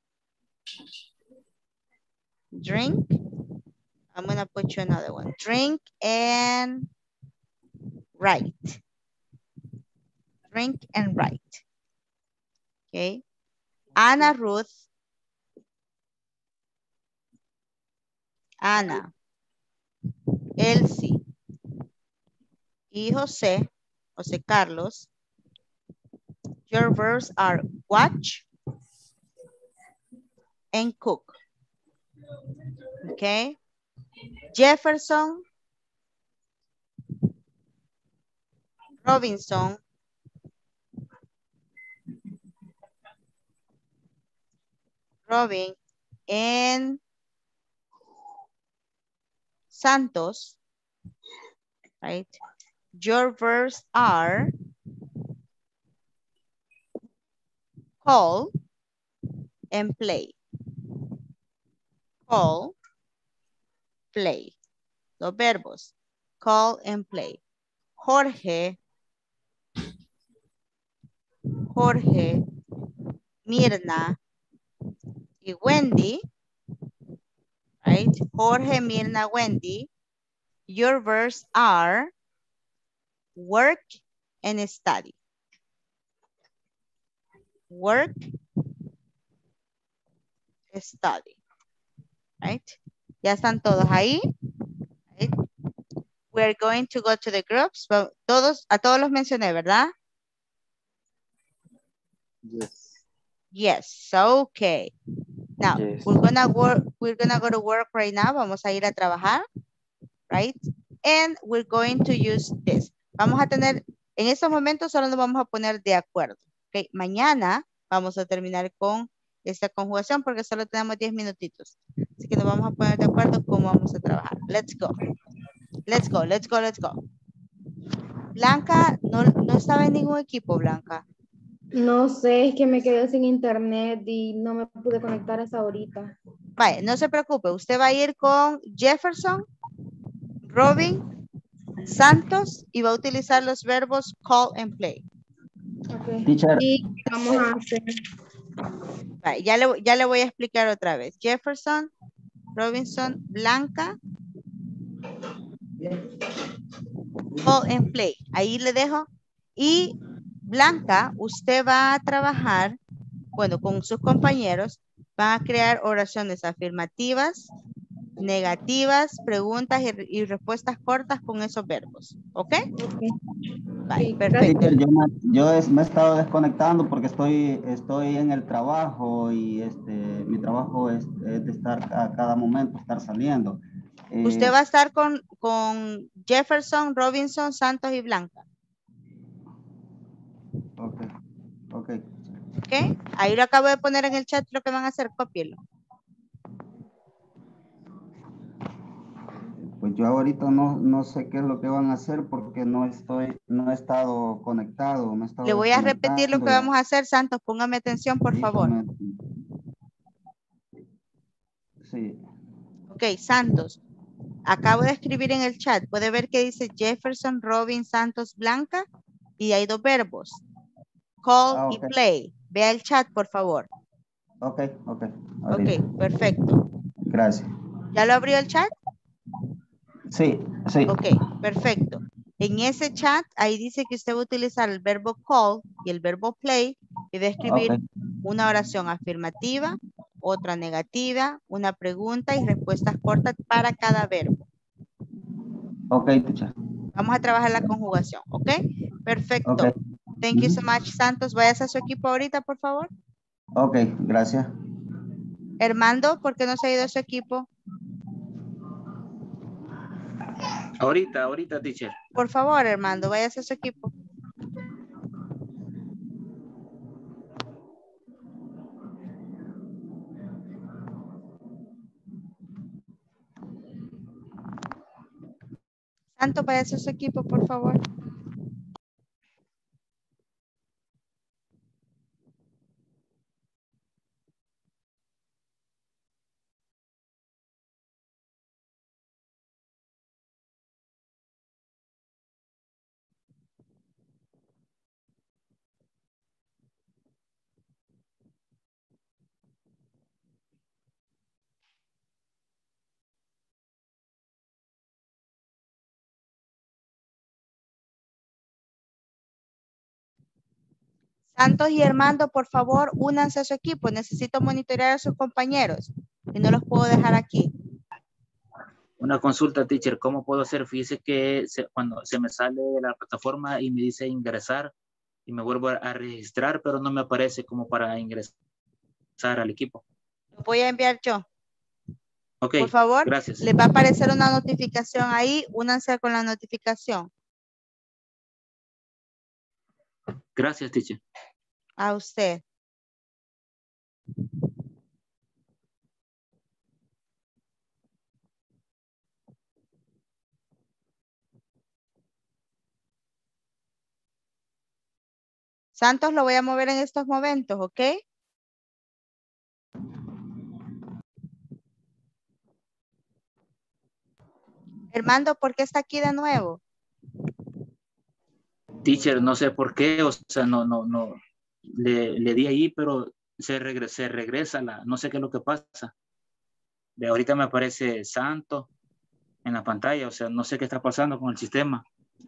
S1: Drink. I'm gonna put you another one. Drink and write. Drink and write. Okay. Ana Ruth. Ana. Elsie. Y José. José Carlos. Your verbs are watch and cook. Okay. Jefferson. Robinson. Robin and Santos, right? Your verbs are call and play. Call, play. Los verbos, call and play. Jorge, Jorge, Mirna, y Wendy, right? Jorge, Mirna, Wendy. Your verbs are work and study. Work, study, right? Ya están todos ahí. Right? We're going to go to the groups. But todos, a todos los mencioné, ¿verdad?
S20: Yes.
S1: Yes, okay. Now,
S19: Yes.
S1: we're gonna work, we're gonna go to work right now. Vamos a ir a trabajar, right? And we're going to use this. Vamos a tener, en estos momentos solo nos vamos a poner de acuerdo. Okay, mañana vamos a terminar con esta conjugación porque solo tenemos diez minutitos. Así que nos vamos a poner de acuerdo cómo vamos a trabajar. Let's go. Let's go, let's go, let's go. Blanca, no, no estaba en ningún equipo, Blanca.
S13: No sé, es que me quedé sin internet y no me pude conectar hasta ahorita.
S1: Vaya, no se preocupe. Usted va a ir con Jefferson, Robin, Santos y va a utilizar los verbos call and play.
S13: Okay.
S19: Teacher.
S13: Y vamos a hacer.
S1: Vaya, ya, le, ya le voy a explicar otra vez. Jefferson, Robinson, Blanca, call and play. Ahí le dejo. Y Blanca, usted va a trabajar, bueno, con sus compañeros, van a crear oraciones afirmativas, negativas, preguntas y, y respuestas cortas con esos verbos. ¿Ok?
S13: Okay.
S1: Vale, perfecto.
S19: Teacher, yo, me, yo es- me he estado desconectando porque estoy, estoy en el trabajo y este, mi trabajo es, es de estar a cada momento, estar saliendo. Eh,
S1: Usted va a estar con, con Jefferson, Robinson, Santos y Blanca.
S19: Ok, ok.
S1: ¿Ok? Ahí lo acabo de poner en el chat lo que van a hacer, cópielo.
S19: Pues yo ahorita no, no sé qué es lo que van a hacer porque no estoy, no he estado conectado, me he estado
S1: Le voy a repetir lo que
S19: desconectando.
S1: vamos a hacer, Santos, póngame atención, por favor.
S19: Sí.
S1: Ok, Santos. Acabo de escribir en el chat. Puede ver que dice Jefferson, Robin, Santos, Blanca. Y hay dos verbos. Call
S19: Ah,
S1: y
S19: ok.
S1: play. Vea el chat, por favor.
S19: Ok, ok. ahorita.
S1: Ok, perfecto.
S19: Gracias.
S1: ¿Ya lo abrió el chat?
S19: Sí, sí.
S1: Ok, perfecto. En ese chat, ahí dice que usted va a utilizar el verbo call y el verbo play y va a escribir
S19: Ok.
S1: una oración afirmativa, otra negativa, una pregunta y respuestas cortas para cada verbo.
S19: Ok, teacher.
S1: Vamos a trabajar la conjugación, ¿ok? Perfecto.
S19: Ok.
S1: Thank you so
S19: Ujú.
S1: much, Santos. Vayas a su equipo ahorita, por favor.
S19: Ok, gracias.
S1: Hermando, ¿por qué no se ha ido a su equipo?
S14: Ahorita, ahorita, teacher.
S1: Por favor, Armando, vayas a su equipo. Santo, vayas a su equipo, por favor. Santos y Armando, por favor, únanse a su equipo. Necesito monitorear a sus compañeros y no los puedo dejar aquí.
S14: Una consulta, teacher, ¿cómo puedo hacer? Fíjese que se- cuando se me sale de la plataforma y me dice ingresar y me vuelvo a, a registrar, pero no me aparece como para ingresar al equipo.
S1: Lo voy a enviar yo.
S14: Ok,
S1: Por favor,
S14: gracias.
S1: les va a aparecer una notificación ahí. Únanse con la notificación.
S14: Gracias, teacher.
S1: A usted. Santos lo voy a mover en estos momentos, ¿ok? Armando, ¿por qué está aquí de nuevo?
S14: Teacher, no sé por qué, o sea, no, no, no, le, le di ahí, pero se regresa, se regresa la, no sé qué es lo que pasa. De ahorita me aparece Santo en la pantalla, o sea, no sé qué está pasando con el sistema.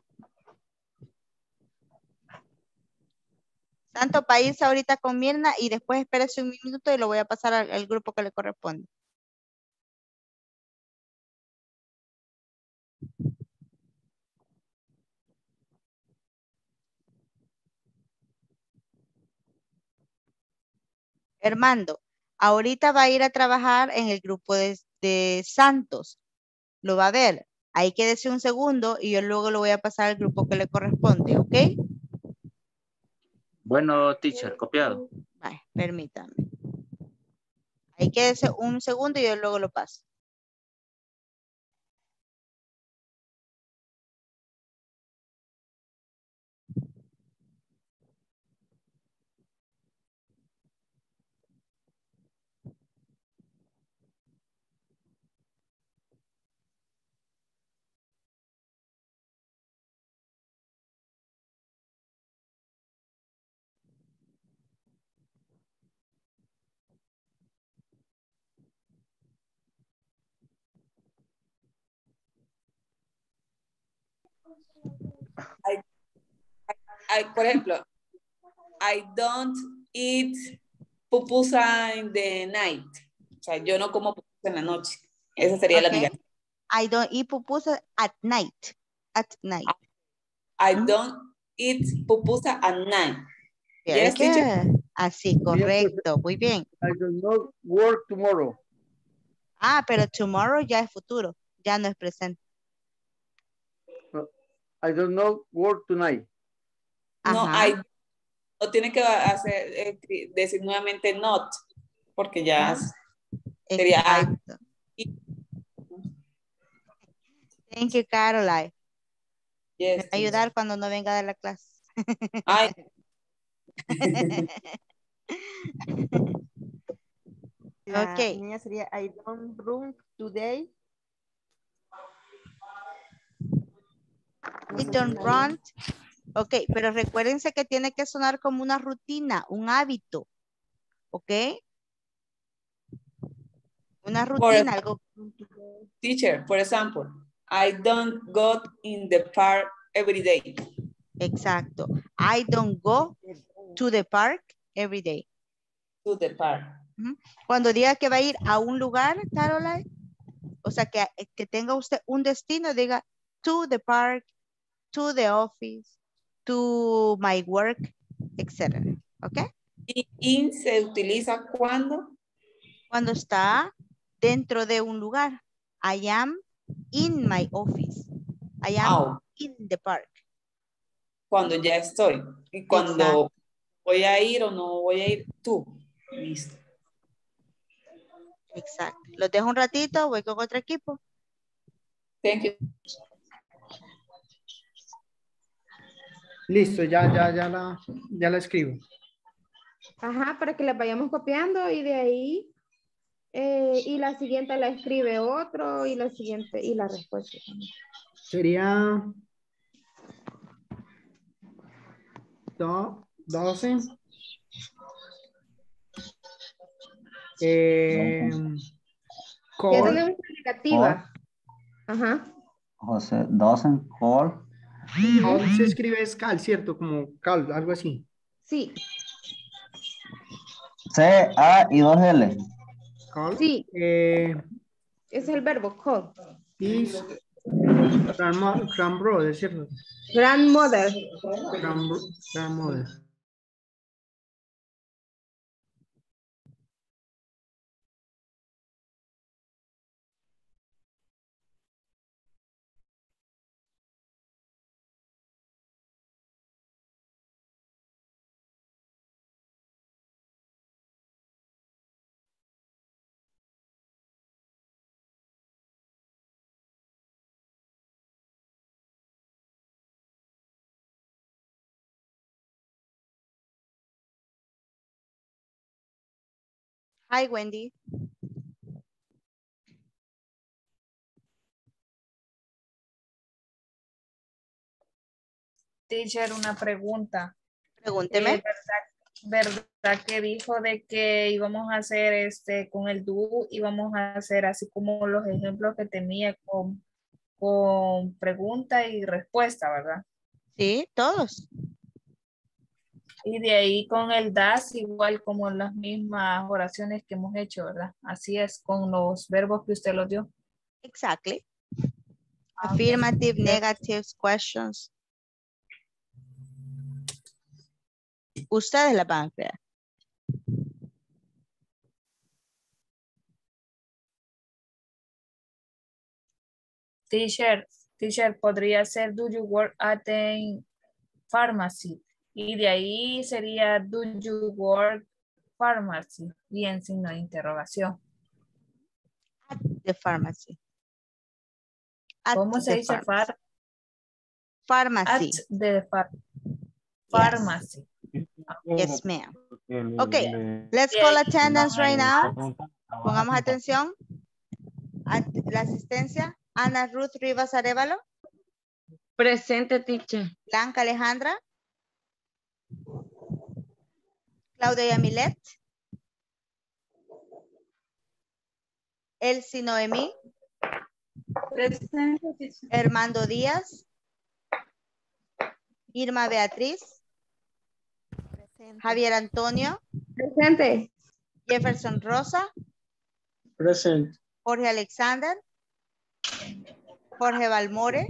S1: Santo, país ahorita con Mirna y después espérese un minuto y lo voy a pasar al, al grupo que le corresponde. Armando, ahorita va a ir a trabajar en el grupo de, de Santos. Lo va a ver. Ahí quédese un segundo y yo luego lo voy a pasar al grupo que le corresponde, ¿ok?
S14: Bueno, teacher, copiado.
S1: Vale, permítame. Ahí quédese un segundo y yo luego lo paso.
S2: I, I, por ejemplo, I don't eat pupusa in the night. O sea, yo no como pupusa en la noche. Esa sería
S1: Okay.
S2: la negativa.
S1: I don't eat pupusa at night. At night.
S2: I don't eat pupusa at night.
S1: Very
S2: Yes, teacher?
S1: good. Así, correcto. Muy bien.
S6: I do not work tomorrow.
S1: Ah, pero tomorrow ya es futuro. Ya no es presente.
S6: I do not work tonight.
S2: No,
S1: Ajá.
S2: I no tiene que hacer, eh, decir nuevamente not, porque ya sería I.
S1: Exacto. Thank you, Caroline.
S2: Yes,
S1: Me va a ayudar cuando no venga de la clase.
S2: Ay.
S15: La
S1: Ok.
S15: mía sería I don't run today.
S1: I don't run. Ok, pero recuérdense que tiene que sonar como una rutina, un hábito. ¿Ok? Una rutina, algo.
S2: Teacher, for example, I don't go in the park every day.
S1: Exacto. I don't go to the park every day.
S2: To the park.
S1: Cuando diga que va a ir a un lugar, Caroline, o sea, que, que tenga usted un destino, diga to the park, to the office, to my work, etcétera. ¿Ok?
S2: ¿Y in se utiliza cuando?
S1: Cuando está dentro de un lugar. I am in my office. I am
S2: Oh.
S1: in the park.
S2: Cuando ya estoy. Y cuando
S1: Exacto.
S2: voy a ir o no voy a ir, tú. Listo.
S1: Exacto. Los dejo un ratito, voy con otro equipo.
S2: Thank you.
S17: Listo, ya, ya, ya la, ya la escribo.
S13: Ajá, para que la vayamos copiando y de ahí, eh, y la siguiente la escribe otro y la siguiente, y la respuesta también.
S17: Sería do, doce. Eh,
S13: Ya
S17: call.
S13: tenemos la negativa. Ajá.
S19: José, doesn't call.
S17: Call se escribe es cal, ¿cierto? Como cal, algo así.
S13: Sí.
S19: C, A y dos L.
S17: Call.
S13: Sí.
S17: Eh,
S13: Es el verbo call.
S17: is grandma, grandbrother, ¿cierto?
S13: Grandmother.
S17: Grand, grandmother.
S1: Hi, Wendy.
S5: Teacher, una pregunta.
S1: Pregúnteme.
S5: Eh, ¿verdad, verdad que dijo de que íbamos a hacer este con el do, íbamos a hacer así como los ejemplos que tenía con, con pregunta y respuesta, ¿verdad?
S1: Sí, todos.
S5: Y de ahí con el das, igual como las mismas oraciones que hemos hecho, ¿verdad? Así es, con los verbos que usted los dio.
S1: Exactly.
S5: Ah,
S1: Affirmative,
S5: okay.
S1: negatives, questions. Ustedes la van a crear.
S5: Teacher, teacher, podría ser, do you work at a pharmacy? Y de ahí sería, do you work pharmacy? Y en signo de interrogación.
S1: At the pharmacy. At
S5: ¿Cómo se
S1: the
S5: dice
S1: pharmacy?
S5: far?
S1: Pharmacy.
S5: At the ph pharmacy.
S1: Yes, ma'am. Okay, let's call attendance right now. Pongamos atención. At la asistencia. Ana Ruth Rivas Arevalo.
S3: Presente, teacher.
S1: Blanca Alejandra. Claudia Yamilet. Elsie Noemí.
S11: Presente.
S1: Hermando Díaz. Irma Beatriz. Javier Antonio.
S13: Presente.
S1: Jefferson Rosa.
S6: Present.
S1: Jorge Alexander. Jorge Balmore.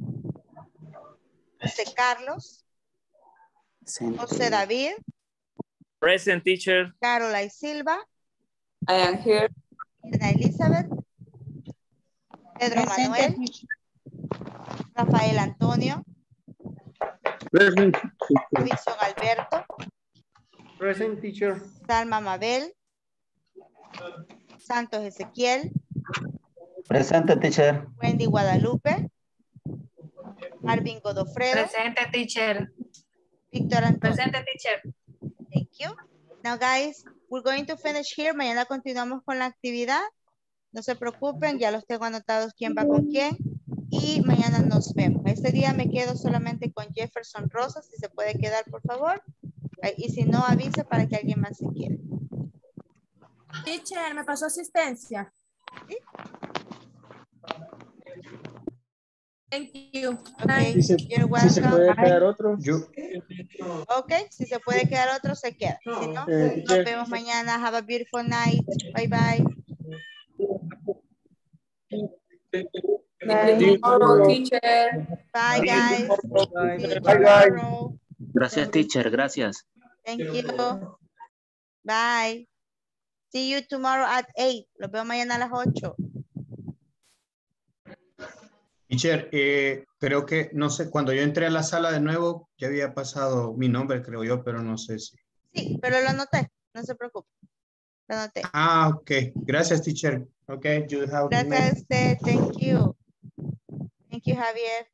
S1: José Carlos. José David.
S18: Present, teacher.
S1: Caroline Silva.
S2: I am here.
S1: Irna Elizabeth. Pedro
S9: Presente.
S1: Manuel. Rafael Antonio.
S6: Present.
S1: Wilson Alberto.
S17: Present, teacher.
S1: Salma Mabel. Santos Ezequiel.
S19: Presente, teacher.
S1: Wendy Guadalupe. Marvin Godofredo.
S5: Presente, teacher.
S1: Víctor Antonio.
S5: Presente, teacher.
S1: Thank you. Now, guys, we're going to finish here. Mañana continuamos con la actividad. No se preocupen, ya los tengo anotados quién va con quién. Y mañana nos vemos. Este día me quedo solamente con Jefferson Rosa, si se puede quedar, por favor. Y si no, avise para que alguien más se quede.
S16: Teacher, me pasó asistencia.
S1: ¿Sí?
S16: Thank you.
S1: Okay,
S6: Si se,
S1: you're
S6: si se puede
S1: welcome.
S6: quedar otro.
S17: Yo.
S1: Ok, si se puede quedar otro, se queda. Si no,
S6: Eh,
S1: nos vemos mañana. Have a beautiful night. Bye, bye.
S2: Bye. Tomorrow, teacher.
S1: Bye, guys.
S17: Bye.
S1: See you
S6: Bye, guys.
S1: tomorrow.
S14: Gracias, teacher. Gracias.
S1: Thank you. Bye. See you tomorrow at eight. Los veo mañana a las ocho.
S10: Teacher, eh, creo que, no sé, cuando yo entré a la sala de nuevo, ya había pasado mi nombre, creo yo, pero no sé si.
S1: Sí, pero lo anoté. No se preocupe. Lo anoté.
S10: Ah, ok. Gracias, teacher. Ok, you have
S1: Gracias a usted. Thank you. Thank you, Javier.